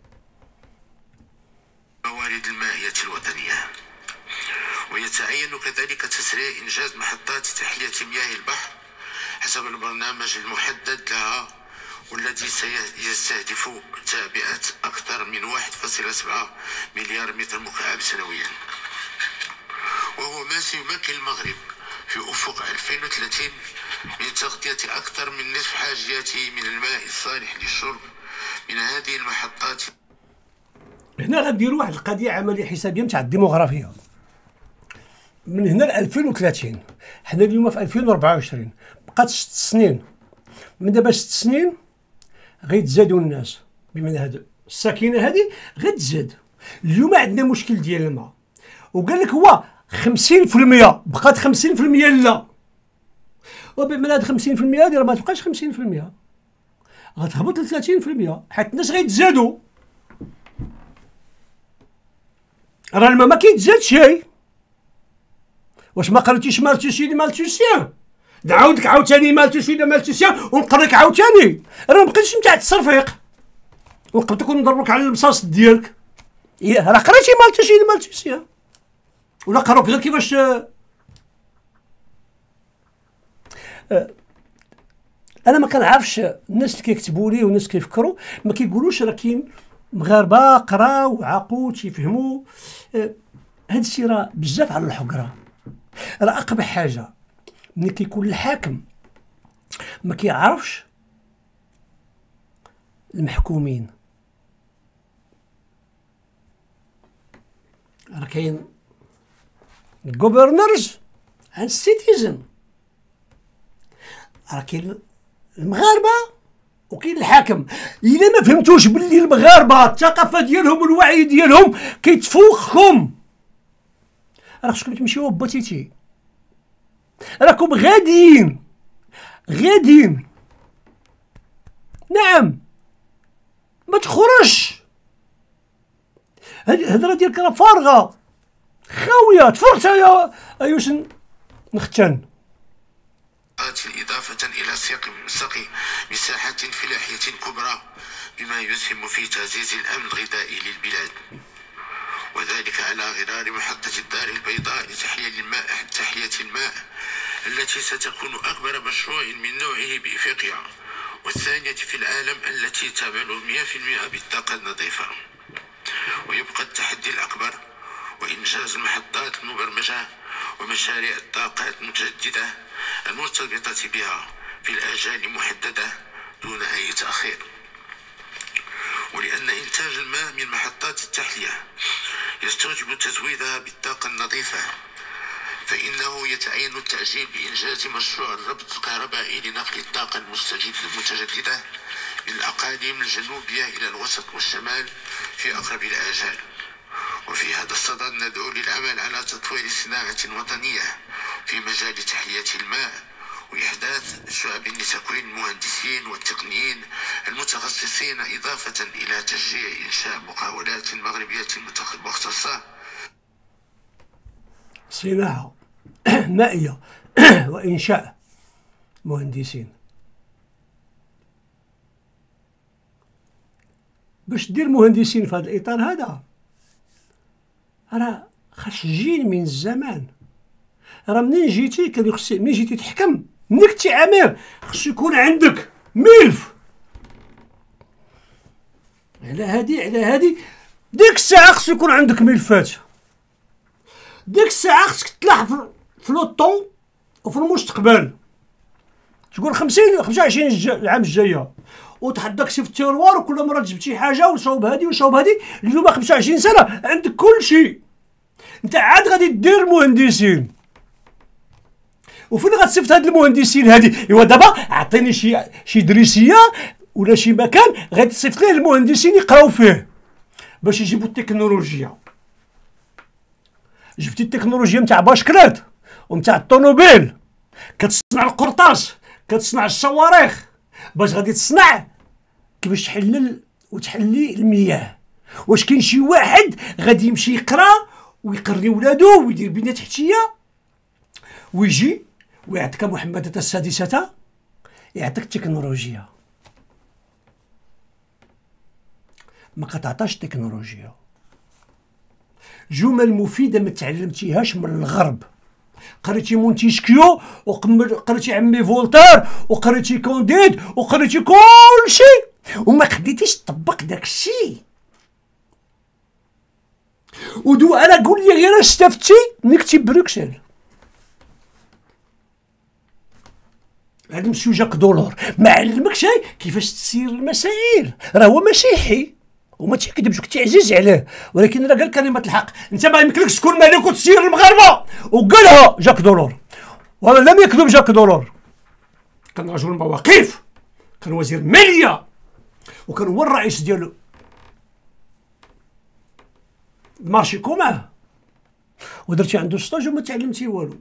موارد المائية الوطنية، ويتعين كذلك تسريع إنجاز محطات تحلية مياه البحر حسب البرنامج المحدد لها، والذي سيستهدف تعبئة أكثر من 1.7 مليار متر مكعب سنويا، وهو ما سيمكن المغرب في أفق 2030 من تغطية أكثر من نصف حاجياته من الماء الصالح للشرب من هذه المحطات. هنا غنديروا واحد القضيه عمليه حسابيه نتاع الديموغرافيه من هنا ل 2030. حنا اليوم في 2024 بقات 6 سنين. من دابا 6 سنين غيتزادوا الناس، بمعنى هاد الساكنه هذه غتزاد. اليوم عندنا مشكل ديال الماء، وقال لك هو 50% بقات 50% لا، وبمعنى هاد 50% هادي راه ما تبقاش 50%، غتهبط ل 30% حيت الناس غيتزادوا. راه الماء ما كيتزاد شي. واش ما قريتيش مالتوسيان مالتوسيان؟ نعاودك عاوتاني مالتوسيان مالتوسيان ونقريك عاوتاني. راه مبقيتش نتاع التصرفيق ونقدر نكون نضربك على المصاص ديالك. راه قريتي مالتوسيان مالتوسيان ولا قراوك غير كيفاش انا ما كنعرفش الناس اللي كيكتبوا لي والناس كيفكروا ما كيقولوش راه كاين مغاربه قراو وعقول تيفهموا. هاد الشيء راه بزاف على الحقره. راه اقبح حاجه ملي كيكون الحاكم ما كيعرفش المحكومين. راه كاين الجوفرنرز عند السيتيزن، راه كاين المغاربه وكاين الحاكم. الا ما فهمتوش باللي المغاربه الثقافه ديالهم والوعي ديالهم كيتفوقكم، راه خصكم تمشيو بوتيتي. راكم غاديين نعم ما تخرجش. هاد الهضره ديالك راه فارغه خاويه. تفرجت يا ايوش نختن. إضافة إلى سياق مساقي مساحة فلاحية كبرى بما يسهم في تعزيز الأمن الغذائي للبلاد، وذلك على غرار محطة الدار البيضاء لتحلية الماء التي ستكون أكبر مشروع من نوعه بإفريقيا والثانية في العالم التي تعمل 100% بالطاقة النظيفة. ويبقى التحدي الأكبر وإنجاز المحطات المبرمجة ومشاريع الطاقات المتجددة المرتبطة بها في الآجال المحددة دون أي تأخير. ولأن إنتاج الماء من محطات التحلية يستوجب تزويدها بالطاقة النظيفة، فإنه يتعين التعجيل بإنجاز مشروع الربط الكهربائي لنقل الطاقة المتجددة من الأقاليم الجنوبية إلى الوسط والشمال في أقرب الآجال. وفي هذا الصدد ندعو للعمل على تطوير صناعة وطنية في مجال تحلية الماء وإحداث شعب لتكوين المهندسين والتقنيين المتخصصين، إضافة إلى تشجيع إنشاء مقاولات مغربية مختصة صناعة مائية وإنشاء مهندسين. باش دير مهندسين في هذا الإطار هذا راه خاص جيل من الزمان. راه منين جيتي منين جيتي تحكم، منين كنتي عامر خصو يكون عندك ملف. على هادي ديك الساعة خصو يكون عندك ملفات. ديك الساعة خصك تلاح في لوطون وفي المستقبل. تقول 25 العام الجاية وتحداك شي في التيروار، وكل مرة جبتي حاجة وصوب هادي وصوب هادي. اليوم 25 سنة عندك كل شيء. انت عاد غادي دير مهندسين، وفين غتصيفط هاد المهندسين هادي؟ ايوا دابا عطيني شي دريسيه ولا شي مكان غادي تصيفط ليه المهندسين يقراو فيه باش يجيبوا التكنولوجيا. جبتي التكنولوجيا نتاع باشكلات ونتاع الطوموبيل، كتصنع القرطاس، كتصنع الصواريخ، باش غادي تصنع كيفاش تحلل وتحلي المياه. واش كاين شي واحد غادي يمشي يقرا ويقري ولادو ويدير بنية تحتية ويجي ويعطيك محمد السادسة يعطيك التكنولوجيا؟ ما كتعطاش التكنولوجيا. جمل مفيدة ما تعلمتيهاش من الغرب. قريتي مونتيسكيو وقريتي عمي فولتير وقريتي كونديد وقريتي كل شيء وما خديتيش تطبق داك الشيء. ودو انا قول لي غير استفتي ملي كنتي بروكسل. هذا مسيو جاك دولور ما علمكش كيفاش تسير المسائل. راه هو مسيحي وما تيكذبش كنتي عزيز عليه، ولكن راه قال كلمة الحق. انت ما يمكنلكش تكون ملك وتسير المغاربه، وقالها جاك دولور ولا لم يكذب جاك دولور. كان رجل مواقف، كان وزير ماليه، وكان هو الرئيس ديالو مارشي كومان، ودرتي عنده ستاج وما تعلمتي والو.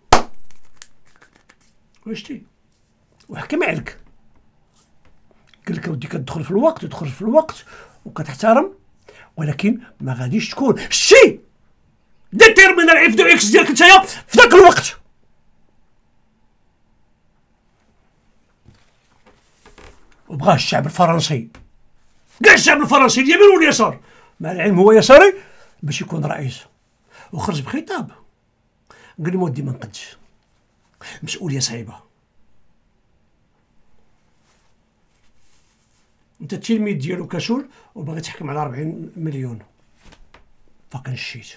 وشتي وحكم عليك، قال لك ودي كتدخل في الوقت وتخرج في الوقت وكتحترم، ولكن ما غاديش تكون الشيء ديتيرمينال اف دو اكس ديالك نتايا في ذاك الوقت. وبغاه الشعب الفرنسي، كاع الشعب الفرنسي اليمين واليسار، مع العلم هو يساري باش يكون رئيس، وخرج بخطاب قال لهم ودي ما نقدش، مسؤوليه صعيبه. انت التلميذ ديالو كشول وباغي تحكم على 40 مليون، فاكن شيت.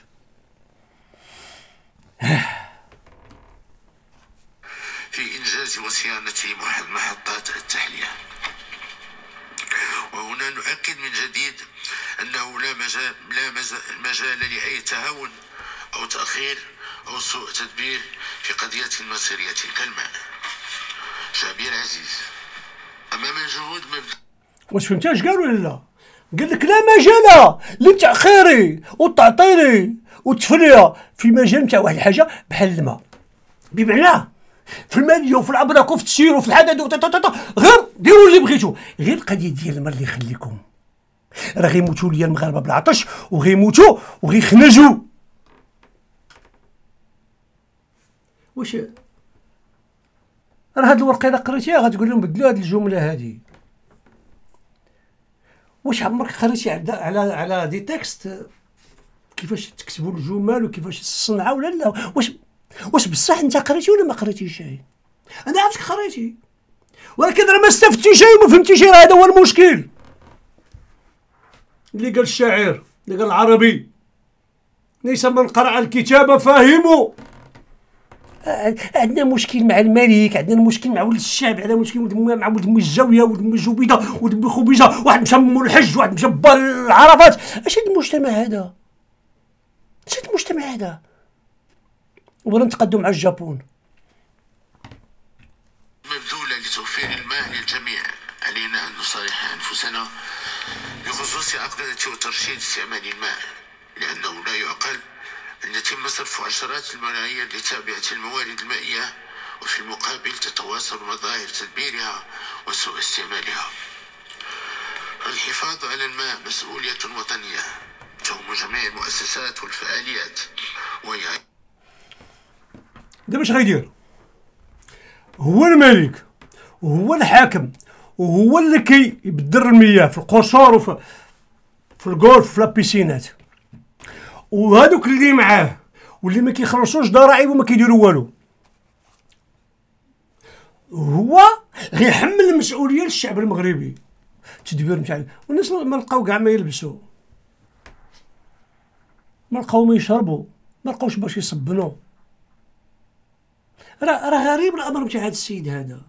في إنجاز وصيانة محطات التحلية. وهنا نؤكد من جديد أنه لا مجال لأي تهاون أو تأخير أو سوء تدبير في قضية مصيرية كالماء. شعبي العزيز، أمام الجهود واش فهمتي اش قال ولا لا؟ قال لك لا مجال للتأخير والتعطيل والتفرية في مجال نتاع واحد الحاجة بحال الماء. بمعنى في الماليه وفي الابراك وفي التسيير وفي الحداد غير ديروا اللي بغيتو، غير القضيه ديال الماء اللي يخليكم راه غيموتوا ليا المغاربه بالعطش وغيموتوا وغيخنجوا. واش راه هاد الورقه الا قريتيها غتقول لهم بدلوا هاد الجمله هادي. واش عمرك قريتي على دي تكست كيفاش تكتبوا الجمل وكيفاش تصنعوا ولا لا؟ واش بصح انت قريتي ولا ما قريتيش؟ انا عرفتك قريتي، ولكن راه ما استفدتي شيء وما فهمتي شيء. هذا هو المشكل اللي قال الشاعر، اللي قال العربي، ليس من قرأ الكتاب فاهمه. عندنا مشكل مع الملك، عندنا مشكل مع ولد الشعب، عندنا مشكل مع ولد ام الزاويه، ولد ام الجبيده، ولد ام خبيزه، واحد مشى ام الحج، واحد مشى العرفات. اش هذا المجتمع هذا؟ اش هذا المجتمع هذا؟ ولا نتقدم مع الجابون. مبذولة لتوفير الماء للجميع، علينا أن نصالح أنفسنا بخصوص عقدة وترشيد استعمال الماء، لأنه لا يعقل أن يتم صرف عشرات الملايين لتعبئة الموارد المائية وفي المقابل تتواصل مظاهر تدبيرها وسوء استعمالها. الحفاظ على الماء مسؤولية وطنية تهم جميع المؤسسات والفعاليات، وهي دابا اش غيدير؟ هو الملك وهو الحاكم وهو اللي كيبدر المياه في القصور وفي الغولف في لابيسينات، وهذوك اللي معاه واللي ما كيخلصوش ضرائب وما كيديروا والو، هو غيحمل المسؤوليه للشعب المغربي. التدبير نتاع والناس ما لقاو كاع ما يلبسوا، ما لقاو ما يشربوا، ما لقاوش باش يصبنوا. راه غريب الامر نتاع هذا السيد هذا.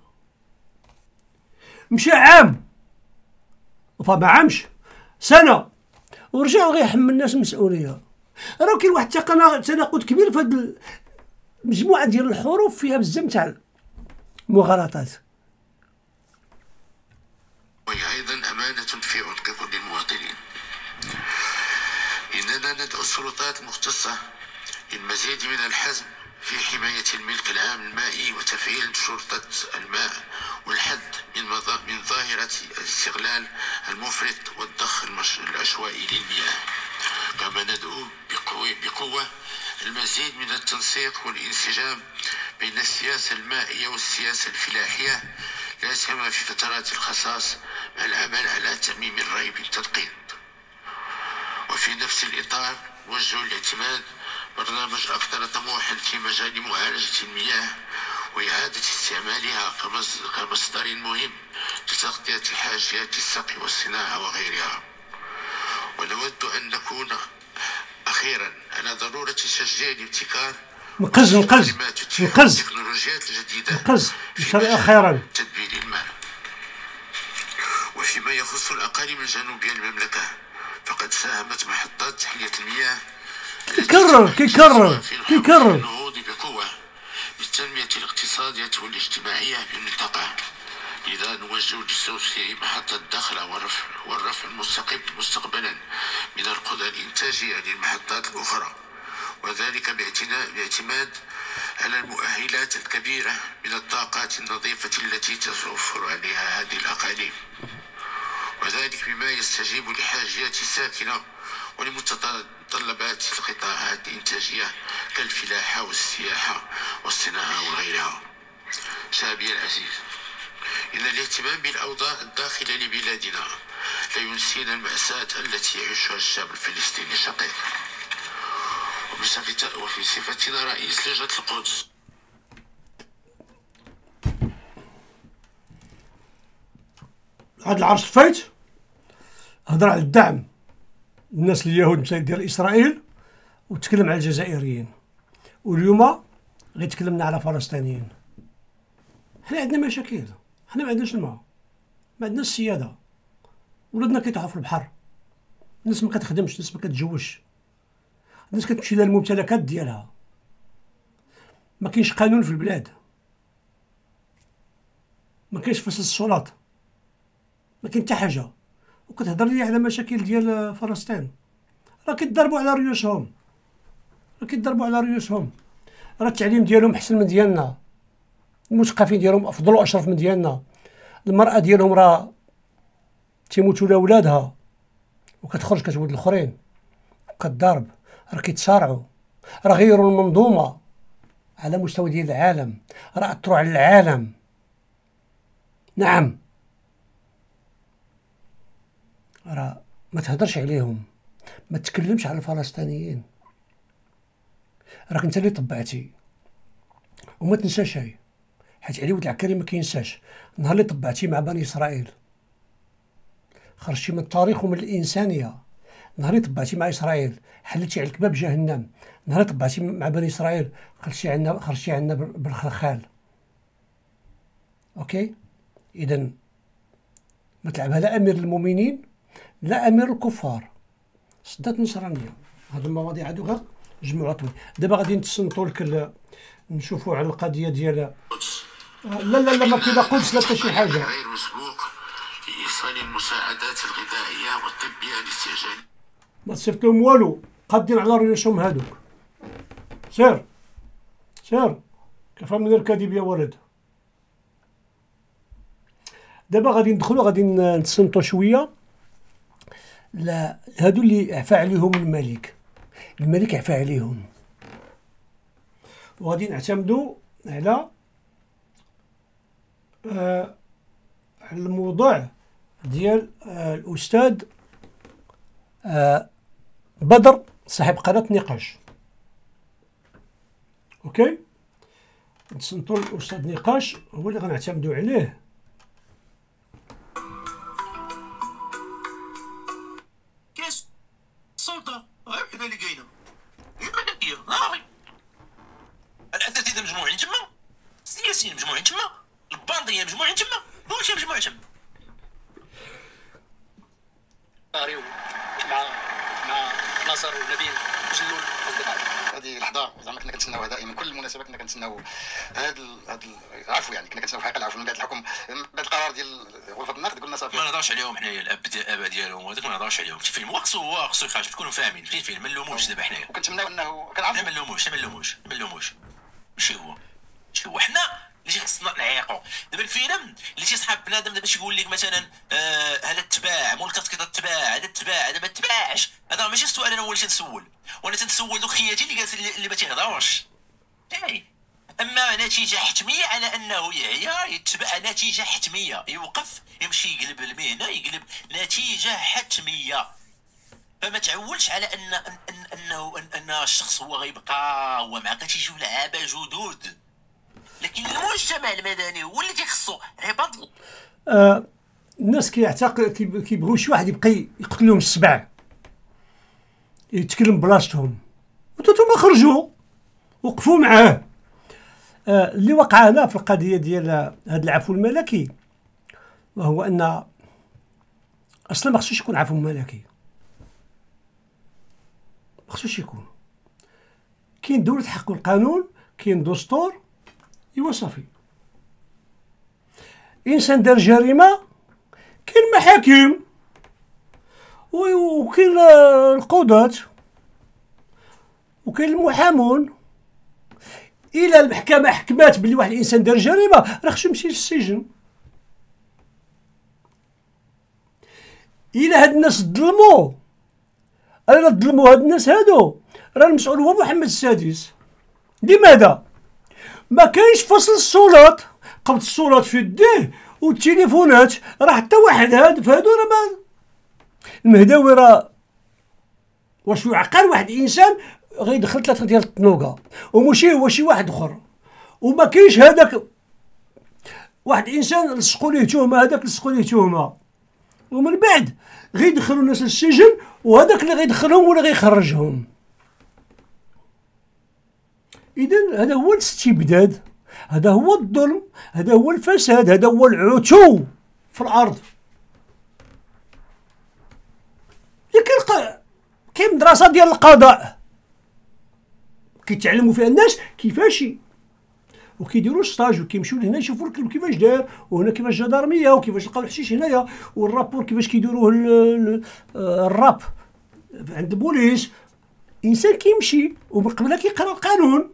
مشى عام ما عامش سنه ورجع غيحمل الناس المسؤوليه. راه كاين واحد التناقض كبير في هذه المجموعه ديال الحروف، فيها بزاف تاع المغالطات. وهي أيضا أمانة في عنق كل المواطنين. إننا ندعو السلطات المختصة للمزيد من الحزم في حماية الملك العام المائي وتفعيل شرطة الماء والحد من ظاهرة الاستغلال المفرط والضخ العشوائي للمياه. كما ندعو بقوة المزيد من التنسيق والانسجام بين السياسة المائية والسياسة الفلاحية، لا سيما في فترات الخصاص، مع العمل على تعميم الري بالتدقيق. وفي نفس الإطار وجه الاعتماد برنامج أكثر طموحا في مجال معالجة المياه وإعادة استعمالها كمصدر مهم لتغطية حاجيات السقي والصناعة وغيرها. ونود أن نكون أخيرا على ضرورة تشجيع الابتكار نقز التكنولوجيات الجديدة في مجال تدبير الماء. وفيما يخص الأقاليم الجنوبية المملكة، فقد ساهمت محطات تحلية المياه كيكرر النهوض بقوة بالتنمية الاقتصادية والاجتماعية بالمنطقة. لذا نوجه لتوسيع محطة الدخلة والرفع مستقبلا من القدرة الإنتاجية للمحطات الأخرى، وذلك باعتماد على المؤهلات الكبيرة من الطاقات النظيفة التي تتوفر عليها هذه الأقاليم، وذلك بما يستجيب لحاجيات الساكنة متطلبات القطاعات الإنتاجية كالفلاحة والسياحة والصناعة وغيرها. شعبي العزيز، إن الاهتمام بالأوضاع الداخلة لبلادنا لا ينسينا المأساة التي يعيشها الشعب الفلسطيني الشقيق. وفي صفتنا رئيس لجنة القدس هذا العرش الفايت هضر على الدعم الناس اليهود ديال إسرائيل وتكلم على الجزائريين، واليوم غير تكلمنا على فلسطينيين. حنا عندنا مشاكل، حنا ما عندناش الماء، ما عندناش السياده، ولادنا كيطيحوا في البحر، الناس ما كتخدمش، الناس ما كتجوش، الناس كتمشي للممتلكات ديالها، ما كاينش قانون في البلاد، ما كاينش فصل السلطات، ما كاين حتى حاجه، وكتهضر لي على مشاكل ديال فلسطين. راه كيضربوا على ريوسهم، راه التعليم ديالهم احسن من ديالنا، المثقفين ديالهم افضل واشرف من ديالنا، المراه ديالهم راه تيموتوا لولادها وكتخرج كتولد الاخرين وكتضرب، راه كيتصارعوا، راه غيروا المنظومه على مستوى ديال العالم، راه اثروا على العالم. نعم، راه ما تهضرش عليهم، ما تكلمش على الفلسطينيين، راك انت اللي طبعتي. وما تنساش هاي، حيت علي ولد العكاري ما كينساش نهار اللي طبعتي مع بني اسرائيل، خرجتي من التاريخ ومن الانسانيه. نهار اللي طبعتي مع اسرائيل حلتي على الكباب جهنم، نهار اللي طبعتي مع بني اسرائيل خرجتي عندنا بالخلخال. اوكي، اذا ما تلعبها لا امير المؤمنين لا امير الكفار، صدات نصرانيه. هاد المواضيع هادو غير جمعوا طويل. دابا غادي نتصنتوا لك نشوفوا على القضيه ديال لا ما كاين لا قدس لا حتى شي حاجه. غير مسبوق لإيصال المساعدات الغذائية والطبية لاستعجال. ما تصيفط لهم والو، قادين على ريوسهم هادوك. سير كيف من الكذب يا ولد. دابا غادي ندخلوا غادي نتصنتوا شويه هادو اللي عفا عليهم الملك عفا عليهم، وغادي نعتمدوا على الموضوع ديال الأستاذ بدر صاحب قناة نقاش. اوكي، نتصنتوا الأستاذ نقاش هو اللي غنعتمدوا عليه. كاس السلطة حنا اللي كاينة هي الملكية ناضي. الأساتذة مجموعين تما، السياسيين مجموعين تما، الباندية مجموعين تما، كلشي مجموعين تما. طاريو مع ناصر ونبيل وجلول اصدقاء. هذه لحظه زعما كنا كنتسناوها دائما، كل المناسبات كنا كنتسناو هذا العفو، يعني كنا كنتسناو في حقيقه العفو من بعد الحكم، من بعد القرار ديال غرفه النقد. قلنا صافي ما نهضرش عليهم حنايا، الاباء ديالهم وهذاك ما نهضرش عليهم. الفيلم هو خصو يخرج، تكونوا فاهمين الفيلم ما نلوموش دابا حنايا، وكنتمناو انه كنعرفوا ما نلوموش ماشي هو حنا اللي خصنا نعيقوا. دابا الفيلم اللي تيصحاب بنادم دابا تيقول لك مثلا هذا التباع مولكات كتتباع، هذا التباع دابا تباعش، هذا ماشي السؤال انا هو اللي تنسول، وانا تنسول دوك خياتي اللي ما تيهضروش. اما نتيجه حتميه على انه يعيا يتبع، نتيجه حتميه يوقف يمشي يقلب المهنه، يقلب نتيجه حتميه. فما تعولش على ان الشخص هو غيبقى هو معك، تيجيو لعابه جدد، لكن المجتمع المدني هو اللي تيخصو رباط. الناس كيبغيو شي واحد يبقى يقتل لهم السبع يتكلم بلاصتهم، وانتوما خرجوا وقفوا معاه. اللي وقع هنا في القضيه ديال هذا العفو الملكي وهو ان اصلا ما خصوش يكون عفو ملكي، ما خصوش يكون. كاين دوله حق والقانون، كاين دستور، ايوا صافي. انسان دار جريمه كاين محاكم وكاين القضاة وكاين المحامون. الى المحكمه حكمات بلي واحد الانسان دار جريمه راه خصو يمشي للسجن. الى هاد الناس ظلموا الا ظلموا هاد الناس هادو راه المسؤول هو محمد السادس. لماذا؟ ما كاينش فصل الصولات، قبض الصولات في يديه والتليفونات، راه حتى واحد هاد فهادو راه ما المهداوي راه واش يعقل واحد الانسان غيدخل 3 ديال الطنوقه وماشي هو شي واحد اخر، وما كاينش هذاك واحد الانسان لصقوا ليه تهمه، هذاك لصقوا ليه تهمه ومن بعد غيدخلوا الناس للسجن، وهذاك اللي غيدخلهم ولا غيخرجهم. اذا هذا هو الاستبداد، هذا هو الظلم، هذا هو الفساد، هذا هو العتو في الارض. كاين مدرسه ديال القضاء كيتعلموا فيها الناس كيفاش وكيديروا ستاج وكيمشيو لهنا يشوفوا الكلب كيفاش دار، وهنا كيفاش جدارميه، وكيفاش لقاو الحشيش هنايا، والرابور كيفاش كيديروه الراب عند البوليس. انسان كيمشي ومن قبلها كيقرا القانون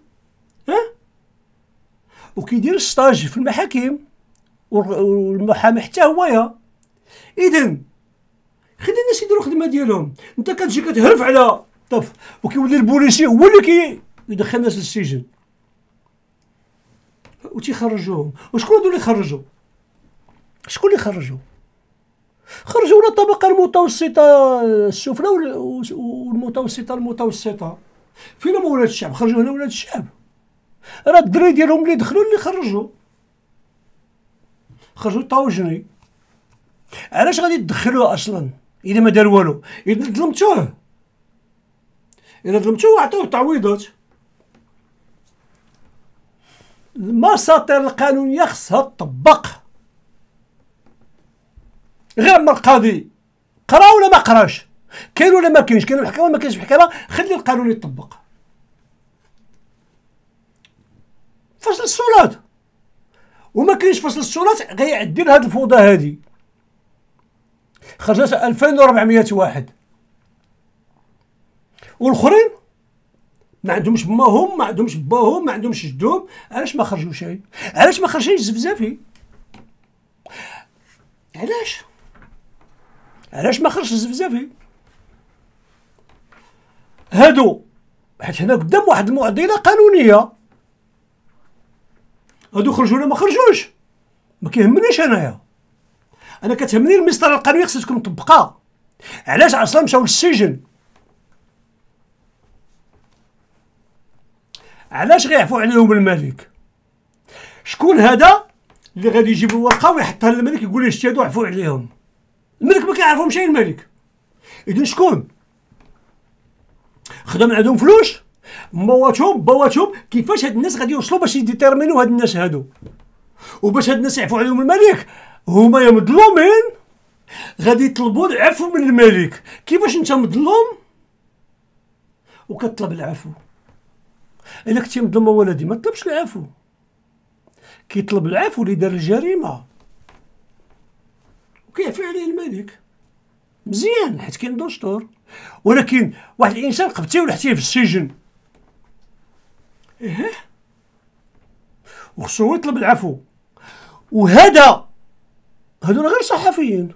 وكيدير ستاج في المحاكم والمحامي حتى هويا. اذا خلي الناس يديروا الخدمه ديالهم، انت كتجي كتهرف على طف وكيولي البوليسي هو اللي كيدخل الناس للسجن وتيخرجوهم. وشكون هادو اللي خرجوا؟ شكون اللي خرجوا؟ خرجوا ولا الطبقه المتوسطه السفلى والمتوسطه المتوسطه. فين هما ولاد الشعب؟ خرجوا هنا ولاد الشعب، راه الدراري ديالهم اللي دخلوا اللي خرجوا الطاوجني. علاش غادي تدخلوه اصلا اذا ما دار والو؟ اذا ظلمتوه وعطوه تعويضات. المساطر القانونيه خصها تطبق، غير ما القاضي قرا ولا ما قراش، كاين ولا ما كاينش، كاين محكمه ما كاينش محكمه، خلي القانون يطبق. فصل الصولات وما كاينش فصل الصولات غيعدل هاد الفوضى هادي. خرجت 2400 واحد والاخرين ما عندهمش باهم، ما عندهمش باهم، ما عندهمش جدهم. علاش ما خرجوش؟ علاش ما خرجش الزفزافي؟ علاش ما خرجش الزفزافي؟ هادو حيت حنا قدام واحد المعضله قانونيه، هادو خرجوا ولا ما خرجوش ما كيهمنيش. انا كتهمني المسطره القانونيه خصها تكون مطبقه. علاش اصلا مشاو للسجن؟ علاش غيعفو عليهم الملك؟ شكون هذا اللي غادي يجيب الورقه ويحطها للملك يقول ليه شتي هادو عفو عليهم؟ الملك ما كيعرفهمش الملك. اذا شكون خدا من عندهم فلوس بواتهم كيفاش هاد الناس غادي يوصلوا باش يديتيرمينو هاد الناس هادو، وباش هاد الناس يعفو عليهم الملك هما يا مظلومين غادي يطلبوا العفو من الملك. كيفاش انت مظلوم وكتطلب العفو؟ الا كنتي مظلوم ولدي ما تطلبش العفو، كيطلب العفو اللي دار الجريمه وكيعفي عليه الملك مزيان حيت كاين دستور. ولكن واحد الانسان قبتيه ولحتيه في السجن وخصو يطلب العفو. وهذا هادو غير صحفيين.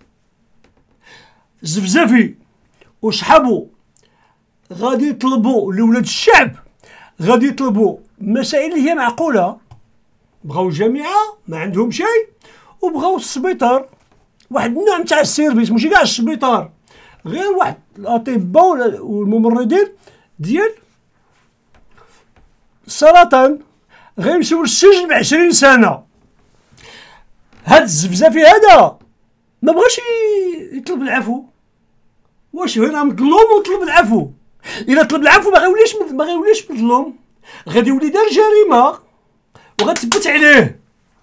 الزفزافي وصحابو غادي يطلبوا لولاد الشعب، غادي يطلبوا مسائل اللي هي معقوله. بغاو الجامعه ما عندهم شيء، وبغاو السبيطار واحد النوع تاع السيرفيس، ماشي كاع السبيطار، غير واحد الاطباء والممرضين ديال السرطان غيمشيو للسجن ب20 سنه. هاد الزفزافي هذا ما بغاش يطلب العفو. واش هنا مظلوم وطلب العفو؟ الا طلب العفو ما غيوليش مظلوم، غادي يولي دار جريمه وغتثبت عليه.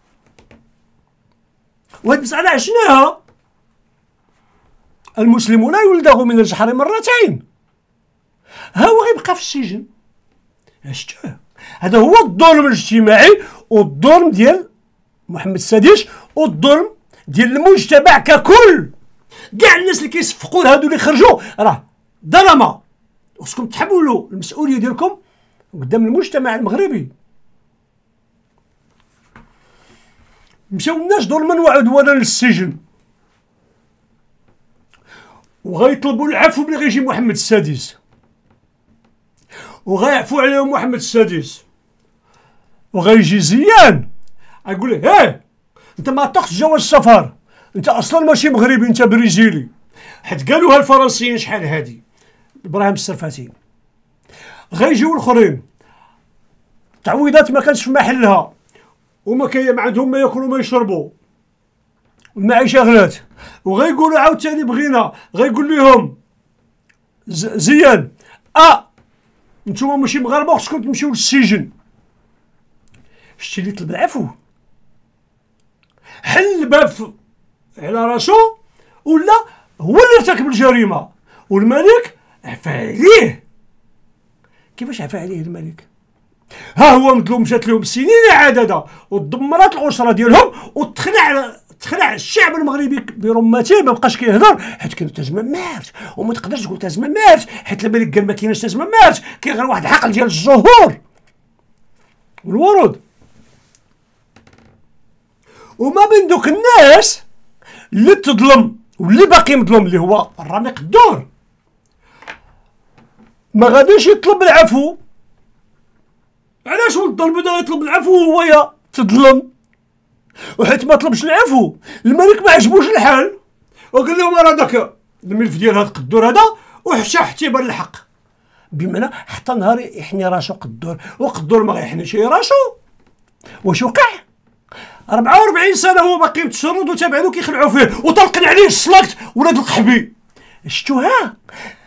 وهاد المسألة عشناها. المسلم لا يلدغ من الجحر مرتين. ها هو غيبقى في السجن. شتوه؟ هذا هو الظلم الاجتماعي والظلم ديال محمد السادس والظلم ديال المجتمع ككل. كاع الناس اللي كيصفقوا لهادو اللي خرجوا راه ظلمه، وخصكم تحملوا المسؤوليه ديالكم قدام المجتمع المغربي. مشاو الناس ظلما وعدوانا للسجن، وغيطلبوا العفو ملي غيجي محمد السادس، وغيعفو عليهم محمد السادس، وغيجي زيان غيقول له انت ما عطاكش جواز السفر، انت اصلا ماشي مغربي، انت بريزيلي. حيت قالوها الفرنسيين شحال هادي ابراهيم السرفاتي. غيجيو الاخرين تعويضات ما كانش في محلها، وما ما عندهم ما ياكلوا ما يشربوا، المعيشه غلات، وغيقولوا عاوتاني بغينا، غيقول لهم زيان نتوما ماشي مغاربه خصكم تمشيو للسجن. شتي اللي طلب العفو حل الباب على راسو، ولا هو اللي ارتكب الجريمه والملك عفا عليه. كيفاش عفا عليه الملك؟ ها هو مظلوم، مشات لهم سنين عدده ودمرات الاسره ديالهم، تخلع الشعب المغربي برمته، ما بقاش كيهضر حيت كاين تازمه مارس، وما تقدرش تقول تازمه مارس حيت الملك قال ما كاينش تازمه مارس، كاين غير واحد العقل ديال الزهور والورود. وما بين دوك الناس اللي تظلم واللي باقي مظلوم اللي هو الرامي قدور، ما غاديش يطلب العفو. علاش ولد الظلم بدا يطلب العفو وهو تظلم؟ وحيت ما طلبش العفو الملك ما عجبوش الحال، وقال لهم راه داك الملف ديال هذا قدور هذا وحشا احتبار الحق، بمعنى حتى نهار يحني راسو قدور، وقدور ما غيحنيش راسو. واش وقع؟ 44 سنه هو باقي متشرد وتابعينو كيخلعوا فيه وطلقن عليه السلاكت ولاد القحبي. شفتوها؟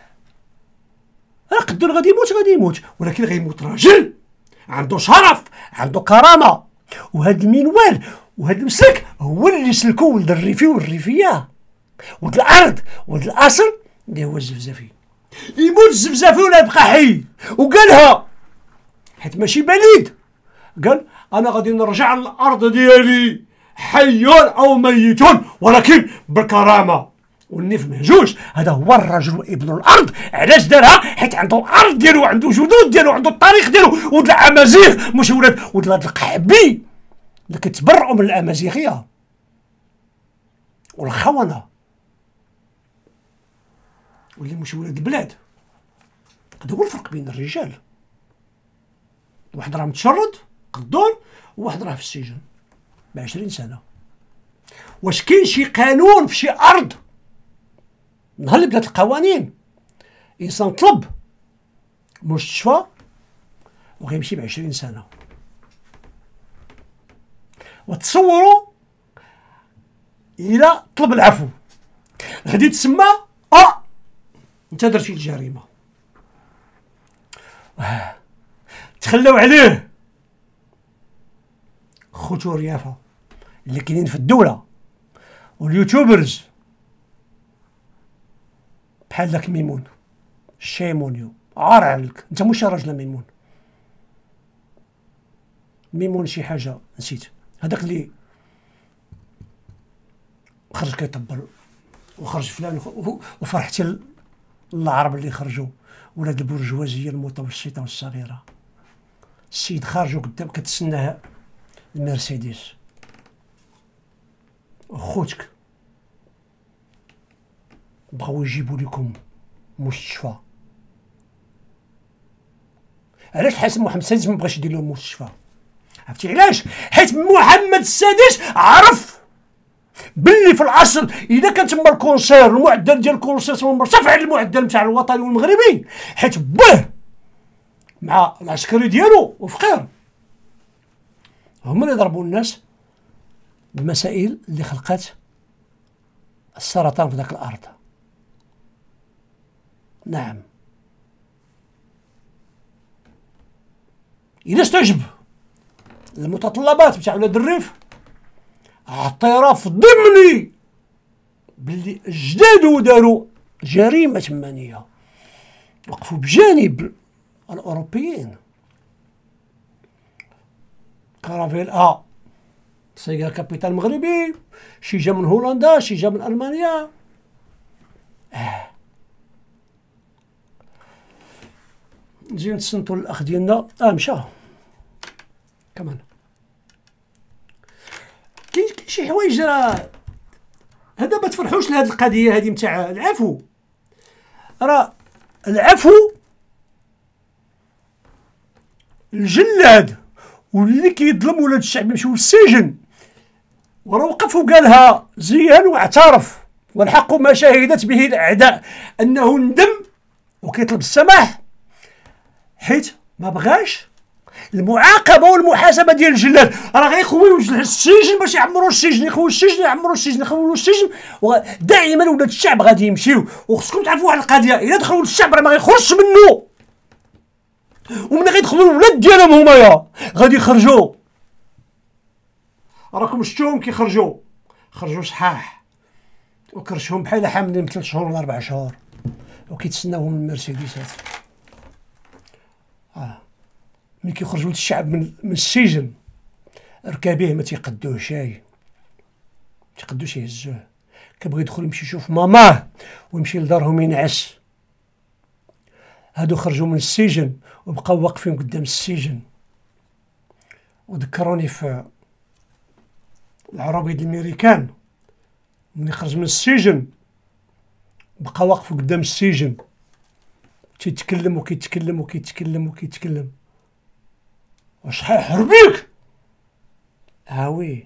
راه قدور غادي يموت، ولكن غيموت راجل عنده شرف، عنده كرامه. وهذا المنوال وهذا المسلك هو اللي سلكو ولد الريفي والريفيه، ولد الارض ولد الاصل اللي هو الزفزافي. يموت الزفزافي ولا يبقى حي، وقالها حيت ماشي بليد، قال انا غادي نرجع للارض ديالي حي او ميت ولكن بالكرامه. والنيف مهجوج هذا هو الرجل ابن الارض. علاش دارها؟ حيت عنده الارض ديالو، عنده جدود ديالو، عنده التاريخ ديالو. ولد الامازيغ ماشي ولاد القحبي اللي كيتبرؤوا من الامازيغيه والخونه، واللي ماشي ولاد البلاد. هذا هو الفرق بين الرجال، واحد راه متشرد قدور وواحد راه في السجن ب20 سنه. واش كاين شي قانون في شي ارض نهار اللي بدات القوانين انسان طلب مستشفى وغيمشي ب20 سنه؟ وتصوروا الى طلب العفو غادي تسمى انت درتي الجريمه، تخلاو عليه خوتو الريافه اللي كاينين في الدوله واليوتيوبرز بحال داك ميمون شيمونيو. عار عليك انت ماشي راجل ميمون شي حاجه نسيت، هذاك اللي خرج كيطبل وخرج فلان وفرحتي العرب اللي خرجوا ولاد البرجوازيه المتوسطه والصغيره. السيد خارج وقدام كتسناه المرسيدس، خوتك بغاو يجيبوا لكم مستشفى. علاش حسن محمد السادس ما بغاش يدير لهم مستشفى؟ عرفتي علاش؟ حيت محمد السادس عرف باللي في الاصل اذا كان تما الكونسير المعدل ديال الكونسير مرتفع على المعدل نتاع الوطني والمغربي، حيت باه مع العسكري ديالو وفقير هما اللي ضربوا الناس بالمسائل اللي خلقات السرطان في ذاك الارض. نعم، إذا استجب المتطلبات بتاع ولاد الريف اعتراف ضمني باللي اجدادو داروا جريمة تمانية، وقفوا بجانب الأوروبيين. كارافيل سيقال كابيتال مغربي، شي جا من هولندا، شي جا من ألمانيا. نجيو نتصنتو الأخ ديالنا مشى كمان. كاين شي حوايج راه هذا ما تفرحوش لهاد القضيه هذه نتاع العفو. راه العفو الجلاد واللي كيظلم ولاد الشعب يمشيو للسجن، وراه وقف وقالها زيان واعترف، والحق ما شهدت به الاعداء، انه ندم وكيطلب السماح حيت ما بغاش المعاقبه والمحاسبه ديال الجلاد. راه غيخويو السجن باش يعمروا السجن، يخويو السجن يعمروا السجن، يخويو السجن، ودائما ولاد الشعب غادي يمشيو. وخصكم تعرفوا واحد القضيه، الا دخلوا للشعب راه ما غيخرجش منه، ومن غيدخلوا الولاد ديالهم همايا غادي يخرجوا. راكم شفتوهم كيخرجوا، خرجوا صحاح وكرشهم بحال حاملين 3 شهور ولا 4 شهور وكيتسناوهم المرسيدسات. ملي كيخرجوا للشعب من السجن ركابيه ما تيقدوه شاي، ما تيقدوش يهزوه، كيبغي يدخل يمشي يشوف ماماه ويمشي لدارهم ينعس. هادو خرجوا من السجن وبقاو واقفين قدام السجن، وذكروني في العربي الامريكان ملي خرج من السجن بقى واقف قدام السجن تيتكلم وكيتكلم وكيتكلم وكيتكلم. واش حيحربيك؟ وي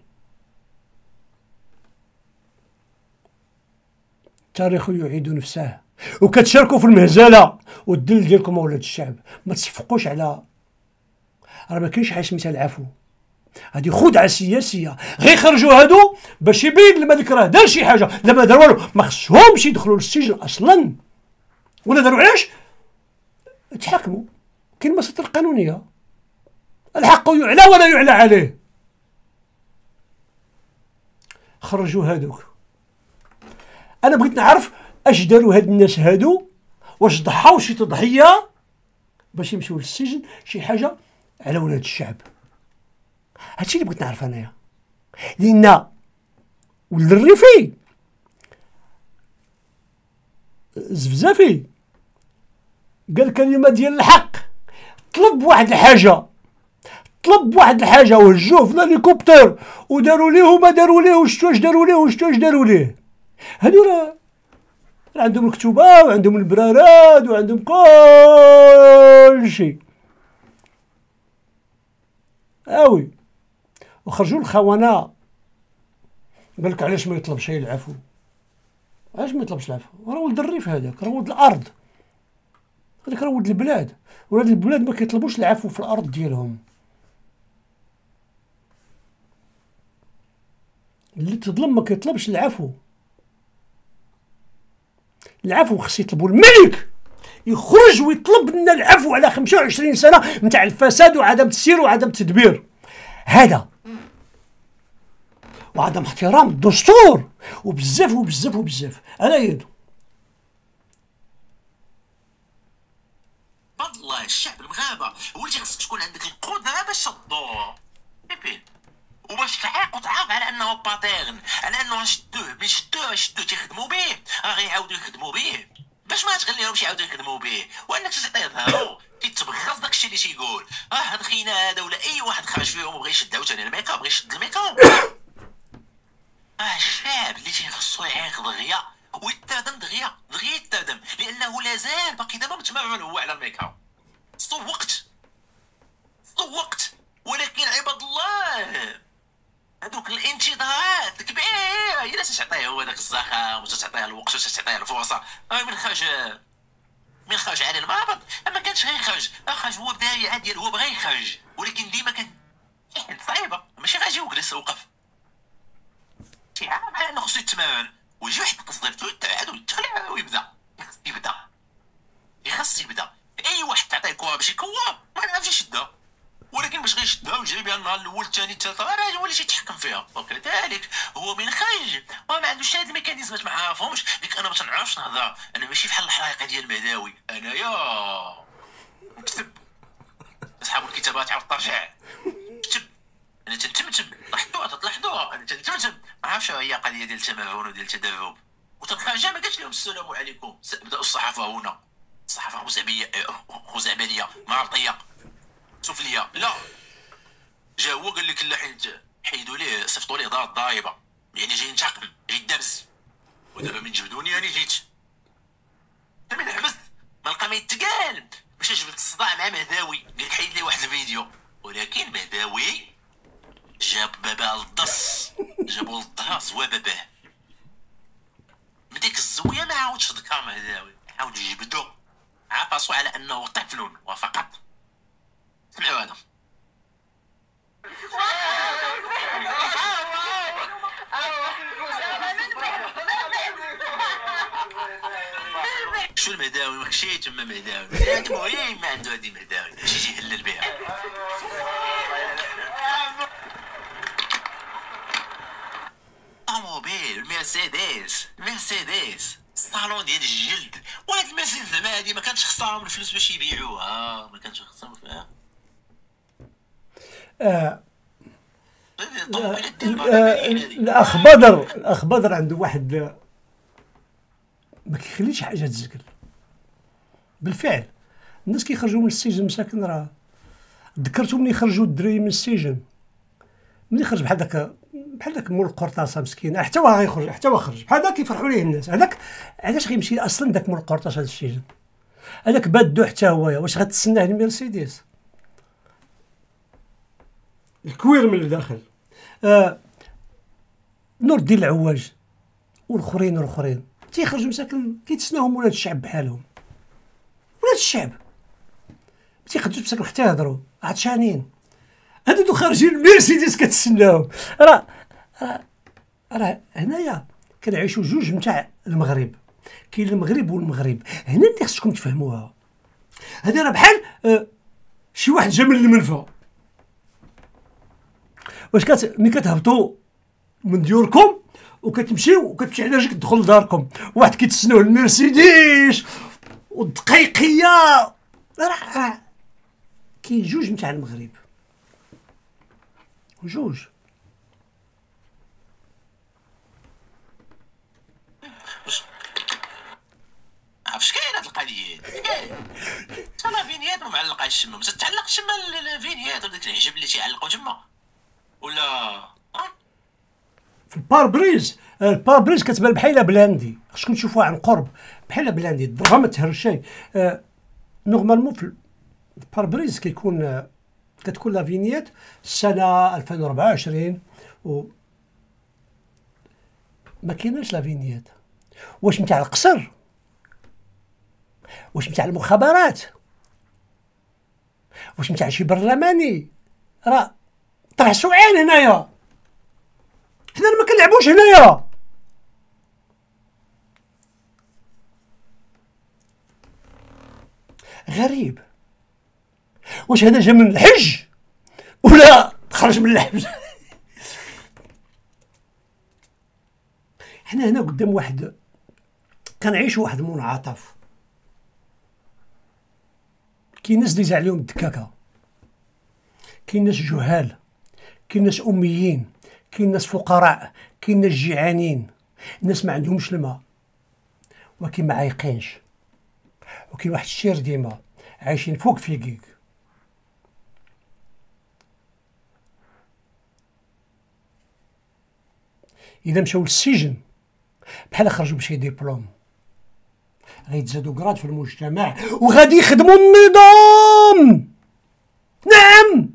التاريخ يعيد نفسه، وكتشاركوا في المهزله والدل ديالكم اولاد الشعب. ما تصفقوش على، راه ما كاينش حاجه سميتها العفو، هذه خدعه سياسيه. غيخرجوا هادو باش يبين الملك راه دار شي حاجه، لا ما دار والو، ما خصهمش يدخلوا للسجن اصلا، ولا داروا علاش؟ تحاكموا، كاين المساطر القانونيه، الحق يعلى ولا يعلى عليه. خرجوا هادوك. انا بغيت نعرف اش داروا هاد الناس هادو، واش ضحاو شي تضحيه باش يمشيو للسجن، شي حاجه على ولاد الشعب. هادشي اللي بغيت نعرف انايا، لان ولد الريفي الزفزافي قال كلمه ديال الحق، طلب واحد الحاجه وهجوه في الهليكوبتر وداروا ليه وما داروا ليه، وشتو واش داروا ليه وشتو واش داروا ليه. هادو راه عندهم الكتوبه وعندهم البرارات وعندهم كل شيء. وي وخرجوا الخونه. قالك علاش ما يطلبش العفو؟ علاش ما يطلبش العفو؟ راه ولد الريف هذاك، راه ولد الارض، هذاك راه ولد البلاد. ولاد البلاد ما كيطلبوش العفو في الارض ديالهم. اللي تظلم ما كيطلبش العفو. العفو خص يطلبوا الملك، يخرج ويطلب لنا العفو على 25 سنه نتاع الفساد وعدم التسيير وعدم التدبير هذا، وعدم احترام الدستور وبزاف وبزاف وبزاف. انا يدو والله الشعب المغاربه هو اللي خصك تكون عندك القدره باش تدور وباش تعاق وتعاق على انه باتيرن، على انه شدوه من شدوه تيخدموا به، راه غيعاودوا يخدموا به باش ما تخليهمش يعاودوا يخدموا به، وانك تعطيه ظهرو تيتبغض داكشي اللي تيقول. هاد خينا هذا ولا اي واحد خرج فيهم وبغى يشد عاوتاني الميكا، بغى يشد الميكا. الشعب اللي تيخصو يعيق دغيا ويتردم دغيا يتردم، لانه لازال باقي دابا متمرن هو على الميكا. صوقت ولكن عباد الله هذوك الانتظارات كبيره، الا تعطيه هو داك الزخم وتعطيه الوقت وتعطيه الفرصه، من خرج على المربط ما كانش غيخرج، خرج هو بدايه ديال هو بغى يخرج، ولكن ديما كان صعيبه، ماشي غاجي وجلس وقف. تيعرف على انه خصو يتمرن ويجي واحد التصدير ويتعاد ويتخلع ويبدا. يخص يبدا. اي واحد تعطيه كره باش يكور ما يعرفش يشدها، ولكن باش غيشدها ويجري بها النهار الاول الثاني الثالث راه يولي يتحكم فيها. وكذلك هو من خرج ما عندوش هاد الميكانيزمات، ما عارفهمش. ديك انا ما تنعرفش نهضر، انا ماشي بحال الحريقه ديال المهداوي، انايا نكتب اصحاب الكتابات عاود ترجع كتب، انا تنتمتم تلاحظوها انا تنتمتم. ما عرفتش هي قضيه ديال التمرن وديال التدرب. وتنخرج ما قالش لهم السلام عليكم، بداوا الصحافه هنا، الصحافه خزعبليه معرطيه سفليه، لا جا هو قال لك لا حيدوا ليه صيفطوا ليه دار الضريبه، يعني جاي ينتقم جاي يدبس. ودابا من جبدوني انا جيت من حبس فيديو، ولكن مهداوي جاب باباه للدص، جابو للدهاص هو باباه. من ديك الزاويه ما عاودش ذكر مهداوي، عاود يجبدو عافاسو على انه طفل وفقط. سمعوا هذا. شو المهداوي ماكشي تما مهداوي، المهم ما عنده هادي مهداوي باش يجي يهلل بها. طوموبيل المرسيدس الصالون ديال الجلد، وهاد المرسيدس زعما هادي ما كانتش خسارهم الفلوس باش يبيعوها، ما كانتش خسارهم فيها. الاخ بدر عنده واحد ما كيخليش حاجه تزكل. بالفعل الناس كيخرجوا من السجن مساكن، راه ذكرتو ملي خرجوا الدراري من السجن، ملي خرج بحال داك مول القرطاسه مسكين، حتى هو غيخرج، حتى هو خرج بحال هذاك كيفرحوا ليه الناس. هذاك علاش غيمشي اصلا داك مول القرطاسه للسجن؟ هذاك بادو حتى هو، واش غتسناه المرسيدس الكوير من الداخل؟ نور الدين العواج والاخرين تيخرجوا مساكن كيتسناهم ولاد الشعب بحالهم. ولاد الشعب ما تيخرجوش مساكن حتى يهضروا عطشانين، هادو خارجين المرسيدس كتسناهم. راه هنايا كنعيشوا جوج نتاع المغرب، كاين المغرب والمغرب. هنا اللي خصكم تفهموها. هذا راه بحال شي واحد جا من المنفى، واش ملي كتهبطوا من ديوركم وكتمشيو وكتمشي على رجلك تدخل لداركم، واحد كيتسناو المرسيدس والدقيقيه، راه كاين جوج نتاع المغرب، جوج. عرفتش كاين هاد القضيه، انا فينيات ما معلقاش تما، ما تتعلقش تما الفينيات وداك العجب اللي تيعلقوا تما ولا في الباربريز كتبان بحال بلاندي، خصكم تشوفوها عن قرب بحال بلاندي، الضربه ما تهرش. نورمالمون في الباربريز كتكون لا فينيات السنه 2024 و ما كايناش لا فينيات. واش نتاع القصر؟ واش نتاع المخابرات؟ واش نتاع شي برلماني؟ راه طرح سؤال هنايا، حنا ما كنلعبوش هنايا. غريب، واش هذا جا من الحج ولا خرج من الحبس؟ حنا هنا قدام واحد كنعيشوا واحد المنعطف. كاين ناس ديزا عليهم الدكاكه، كاين ناس جهال، كاين ناس اميين، كاين ناس فقراء، كاين ناس جيعانين، الناس ما عندهمش الماء ولكن ما عايقينش، وكاين واحد الشير ديما عايشين فوق فيكيك. اذا مشاو للسجن بحال خرجوا بشي ديبلوم، غيتزادوا كراد في المجتمع وغادي يخدموا النظام. نعم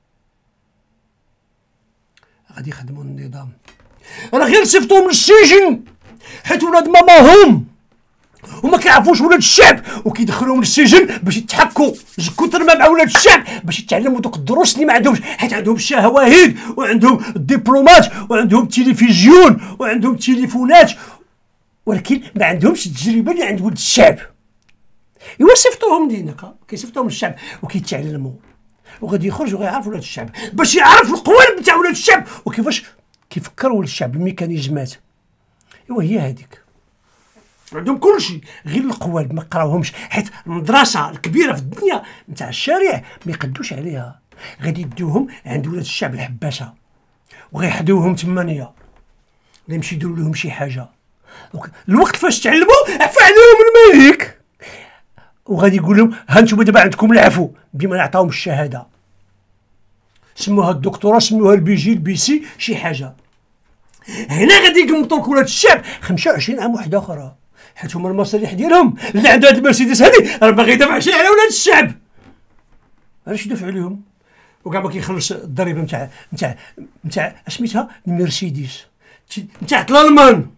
غادي يخدموا النظام، راه غير صيفطوهم للسجن حيت ولاد ماماهم وما كيعرفوش ولاد الشعب، وكيدخلوهم للسجن باش يتحكوا زكو ترمى مع ولاد الشعب باش يتعلموا دوك الدروس اللي ما عندهمش، حيت عندهم الشهواهد وعندهم الدبلومات وعندهم التلفزيون وعندهم التليفونات، ولكن ما عندهمش التجربه اللي عند ولد الشعب. ايوا صيفطوهم لينا، كيصيفطوهم للشعب وكيتعلموا، وغادي يخرجوا غيعرفوا ولاد الشعب باش يعرف القوالب نتاع ولاد الشعب وكيفاش كيفكر ولاد الشعب، الميكانيزمات. ايوا هي هذيك، عندهم كلشي غير القوالب ما قراوهمش، حيت المدرسه الكبيره في الدنيا نتاع الشارع ما يقدوش عليها. غادي يديوهم عند ولاد الشعب الحباسه وغيحدوهم تمانيه، غادي يمشي يديروا لهم شي حاجه. الوقت فاش تعلموا عفا عليهم الملك، وغادي يقول لهم ها انتم دابا عندكم العفو بما نعطاهم الشهاده، سموها الدكتوراه، سموها البي جي البي سي شي حاجه. هنا غادي يقمطوا لك ولاد الشعب 25 عام واحده اخرى، حيت هما المصالح ديالهم اللي عنده هاد المرسيدس هادي راه باغي يدافع شي على ولاد الشعب. علاش يدافع عليهم؟ وكاع ما كيخلص الضريبه نتاع سميتها المرسيدس نتاع الالمان.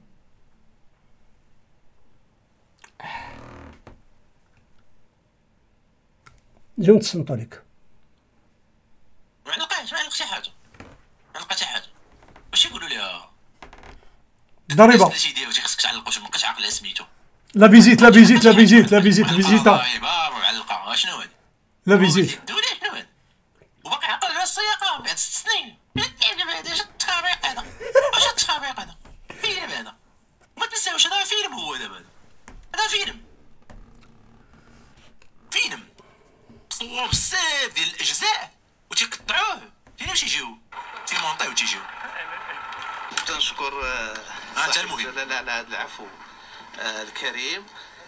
نجيو نتصنتو لك. ما علق شي حاجه، ما علق حتى حاجه. واش يقولوا ليها ضريبه شي ديالو خصك تعلق، واش مابقاش عاقل سميتو لا فيزيتا معلقه. شنو هادي لا فيزيت دولي شنو هادي وباقي عاقل على السياقه بعد 6 سنين. هذا اش التخابيق هذا، واش التخابيق هذا فيلم هذا؟ ما تنساوش هذا فيلم، هو دابا هذا فيلم صوروا بزاف ديال الاجزاء وتيقطعوه فين باش يجيو تيمونطيو وتيجيو. تنشكر انت المهم. لا العفو الكريم،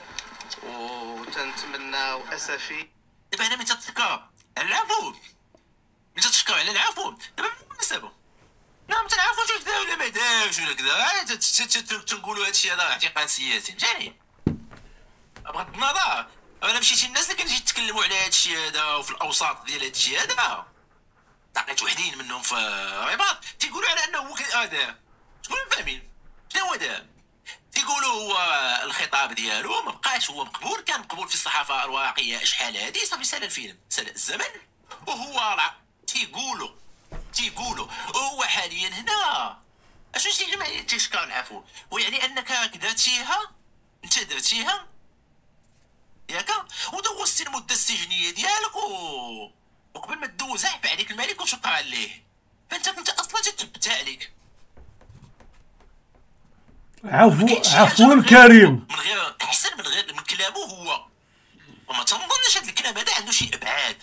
وتنتمنى واسفي. دابا هنا من تتذكر العفو، من تتشكر على العفو دابا بالمناسبه نعم تنعرفوا واش دا ولا ما داوش ولا كذا، تنقولوا هادشي هذا اعتقاد سياسي فهمتيني. بغض النظر انا مشيتي الناس اللي كنجي يتكلموا على هادشي هذا وفي الاوساط ديال هادشي هذا، لقيت وحدين منهم في الرباط تيقولوا على انه هو هذا، تقول فاهمين شنو هو دابا، تيقولوا هو الخطاب ديالو ما بقاش هو مقبول، كان مقبول في الصحافه الورقيه شحال هادي صافي سال الفيلم سال الزمن، وهو راه تيقولوا هو حاليا هنا اشنو تيجمع تيشكر العفو، ويعني انك درتيها انت درتيها ياك ودوزتي المده السجنيه ديالك وقبل ما تدوزها عفى عليك الملك وشكرا ليه، فانت كنت اصلا تثبتها عليك. عفوا كريم من غير احسن من غير من كلامه هو، وما تنظنش هذا الكلام هذا عنده شي ابعاد.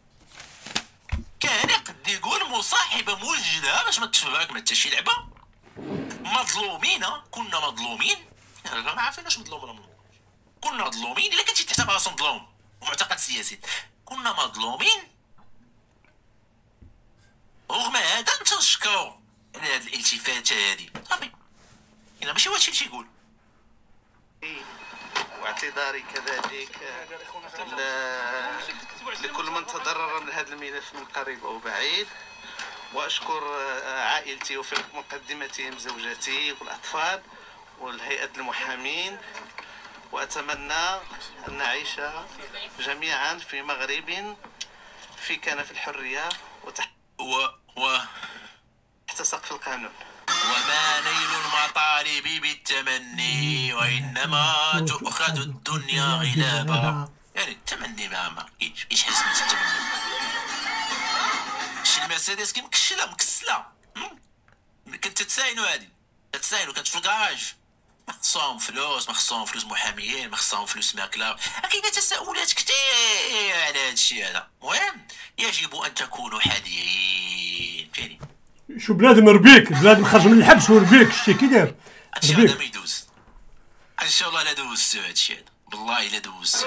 كان يقد يقول مصاحبه موجده باش ما تفهمك ما حتى شي لعبه. مظلومين كنا مظلومين، ما عارفينش مظلوم ولا مظلوم، كنا مظلومين الا كنتي تعتبر راسك مظلوم ومعتقد سياسي، كنا مظلومين. رغم هذا تنشكروا على هذه الالتفاته هذه صافي، الا ماشي واش تيقول. واعتذاري كذلك لكل من تضرر من هذا الملف من قريب او بعيد، واشكر عائلتي وفي مقدمتهم زوجتي والاطفال والهيئه المحامين، واتمنى ان نعيش جميعا في مغرب في كنف الحريه وتحت سقف القانون. وما نيل المطالب بالتمني وإنما تؤخذ الدنيا غلابا. يعني التمني ما كاينش، ايش حسن التمني؟ شي المرسيدس مكسله كنت تساينو هادي تساينو كانت في الكراج، ما خصهم فلوس محاميين، ما خصهم فلوس ماكله، كاينه تساؤلات كثير على هادشي هذا. المهم يجب ان تكونوا حذرين فهمتيني. شو بنادم ربيك، بنادم خرج من الحبس وربيك شتي كي داير هادشي هذا ما يدوز ان شاء الله، لا دوزتو هادشي هذا والله لا دوزتو.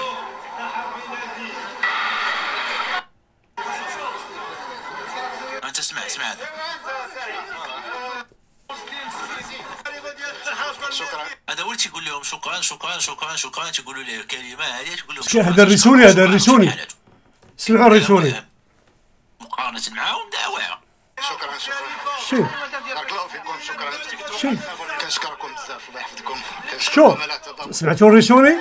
انت اسمع هذا شكرا. هذا هو اللي تيقول لهم شكرا تيقولوا ليه الكلمه هذه، تقول لهم شكون هذا الريسوني سمعوا الريسوني مقارنه معاهم دا واعره. شكرا شي بارك الله فيكم، شكرا شي كنشكركم بزاف الله يحفظكم. شو سمعتوا الريسوني؟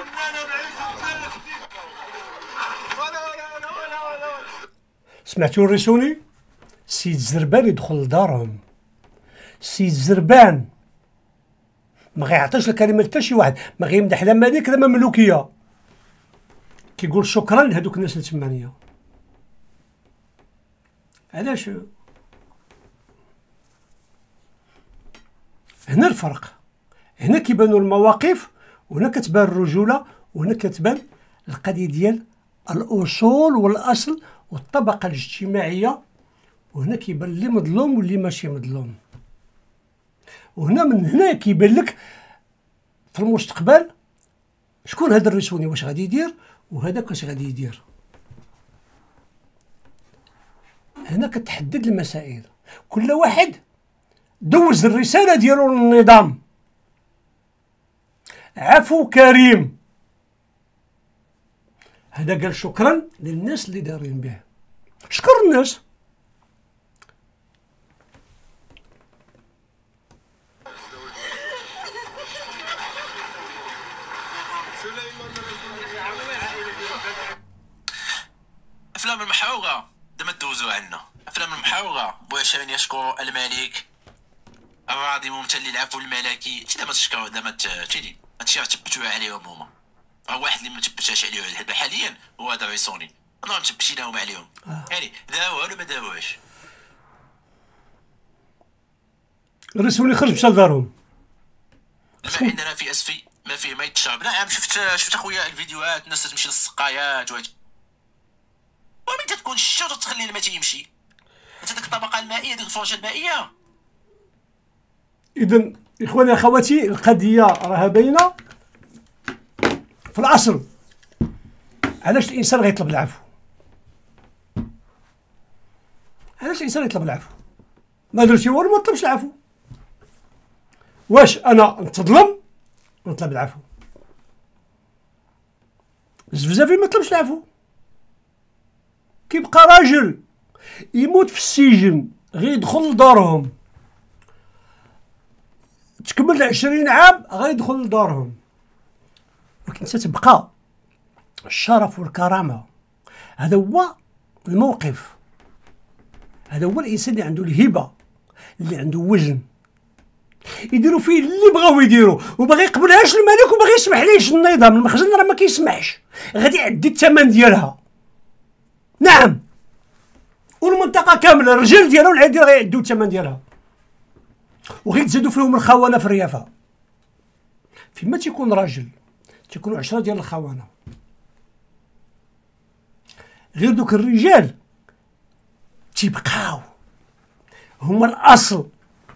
سمعتوا الريسوني؟ السيد زربان يدخل لدارهم، السيد زربان ما غيعطيش الكلمه حتى شي واحد، ما غيمدح لا ملك لا مملوكيه، كيقول شكرا لهذوك الناس اللي تمانيه. علاش؟ هنا الفرق، هنا كيبانوا المواقف، وهنا كتبان الرجوله، وهنا كتبان القضيه ديال الاصول والاصل والطبقه الاجتماعيه، وهنا كيبان اللي مظلوم واللي ماشي مظلوم، وهنا من هنا كيبان لك في المستقبل شكون هذا الريسوني واش غادي يدير وهذاك واش غادي يدير. هنا كتحدد المسائل، كل واحد دوز الرساله ديالو للنظام. عفو كريم هذا قال شكرا للناس اللي دايرين به، شكر الناس يشكر الملك الراضي ممتلئ العفو الملكي. انت ما تشكر ما تشيدي هادشي راه تبتوها عليهم هما. راه واحد اللي ما تبتاش عليه حاليا هو هذا ريسوني، انا تبشيناهم عليهم يعني داوها ولا ما داوهاش. الرسولي خرج مشى لدارهم. الماء عندنا في اسفي ما فيه ما يتشرب. نعم شفت اخويا الفيديوهات الناس تمشي للسقايات وهادي، ومن تكون الشتا تخلي الماء تيمشي. انت ديك الطبقه المائيه ديك الفرشه المائيه. اذا اخواني اخواتي القضيه راها باينه في الاصل. علاش الانسان غيطلب العفو؟ علاش الانسان يطلب العفو؟ ما درتي والو ما طلبش العفو. واش انا نتظلم ونطلب العفو؟ بزاف ما طلبش العفو. كيبقى راجل يموت في السجن غيدخل لدارهم، تكمل 20 عام غيدخل لدارهم، ولكن ستبقى الشرف والكرامة. هذا هو الموقف، هذا هو الانسان اللي عنده الهبة، اللي عنده وزن، يديروا فيه اللي بغاو يديروا وباغي يقبلهاش الملك وباغي يسمح ليش النظام. المخزن راه ما كيسمحش، غادي يعدي الثمن ديالها. نعم، والمنطقه كامله الرجال ديالها والعيال ديالها غيعديو الثمن ديالها، وغيتزادوا فيهم الخونه في الريافه. فيما تيكون راجل تيكونوا 10 ديال الخونه. غير دوك الرجال تيبقاو هما الاصل،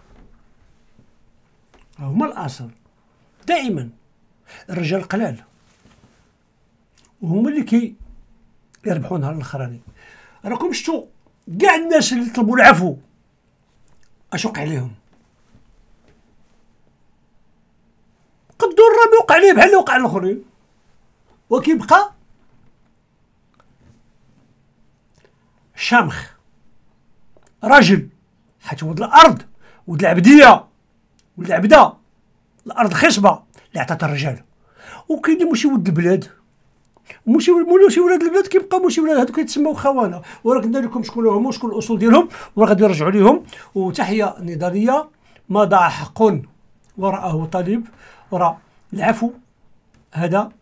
هما الاصل دائما. الرجال قلال وهما اللي كيربحوا نهار الاخراني. راكم شفتوا كاع الناس اللي طلبوا العفو اش وقع لهم؟ قدو الربي وقع ليه بحال اللي وقع الاخرين، وكيبقى شامخ راجل. حيت ولد الارض ولد العبديه ولد العبده، الارض خصبه اللي عطات الرجال. وكاين اللي ماشي ولد البلاد، ماشي ولاد البلاد كيبقى ماشي ولاد، هادو كيتسموا خونه. ولكن قلنا لكم شكون هما وشكون الاصول ديالهم وغادي نرجعوا ليهم. وتحيه نضاليه ما ضاع حق وراءه طالب. وراه العفو هذا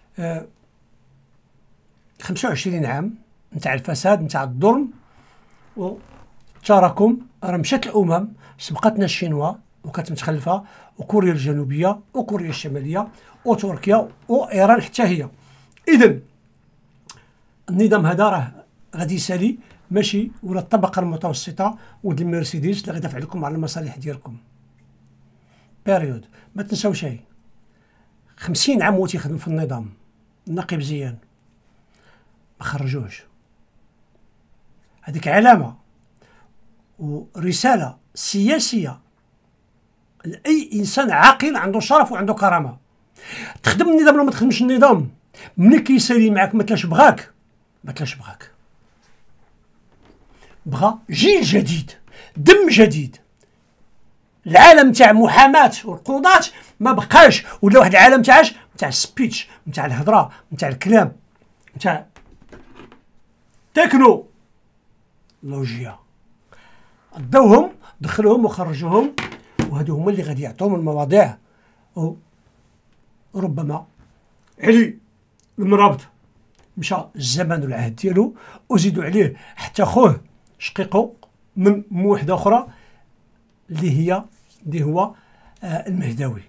25 عام نتاع الفساد نتاع الظلم والتراكم. راه مشات الامم، سبقتنا الشينوا وكانت متخلفه، وكوريا الجنوبيه وكوريا الشماليه وتركيا وايران حتى هي. اذا النظام هذا راه غادي يسالي ماشي ولا الطبقه المتوسطه ولد المرسيدس اللي غيدافع لكم على المصالح ديالكم. بيريود ما تنساو شيء، 50 عام هو تيخدم في النظام. النقيب زيان ما خرجوش. هذيك علامه ورساله سياسيه لاي انسان عاقل عنده شرف وعنده كرامه. تخدم النظام ولا ما تخدمش النظام، ملي كيسالي معاك ما تلاش بغاك، ما تلاش بغاك. بغى جيل جديد، دم جديد. العالم تاع محاماه والقضاة ما بقاش، ولا واحد العالم تاع السبيتش، نتاع الهضره، نتاع الكلام، نتاع تكنولوجيا. داوهم دخلوهم وخرجوهم، وهادو هما اللي غادي يعطوهم المواضيع. وربما علي المرابط مشى الزمن والعهد ديالو، وزيدوا عليه حتى خوه شقيقو من موحده اخرى اللي هو المهداوي.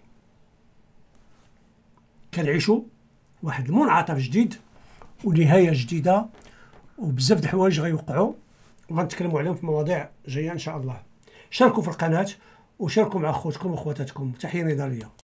كنعيشوا واحد المنعطف جديد ونهايه جديده، وبزاف د الحوايج غيوقعوا وغنتكلموا عليهم في مواضيع جايه ان شاء الله. شاركوا في القناه وشاركوا مع خوتكم واخواتاتكم. تحيه نضاليه.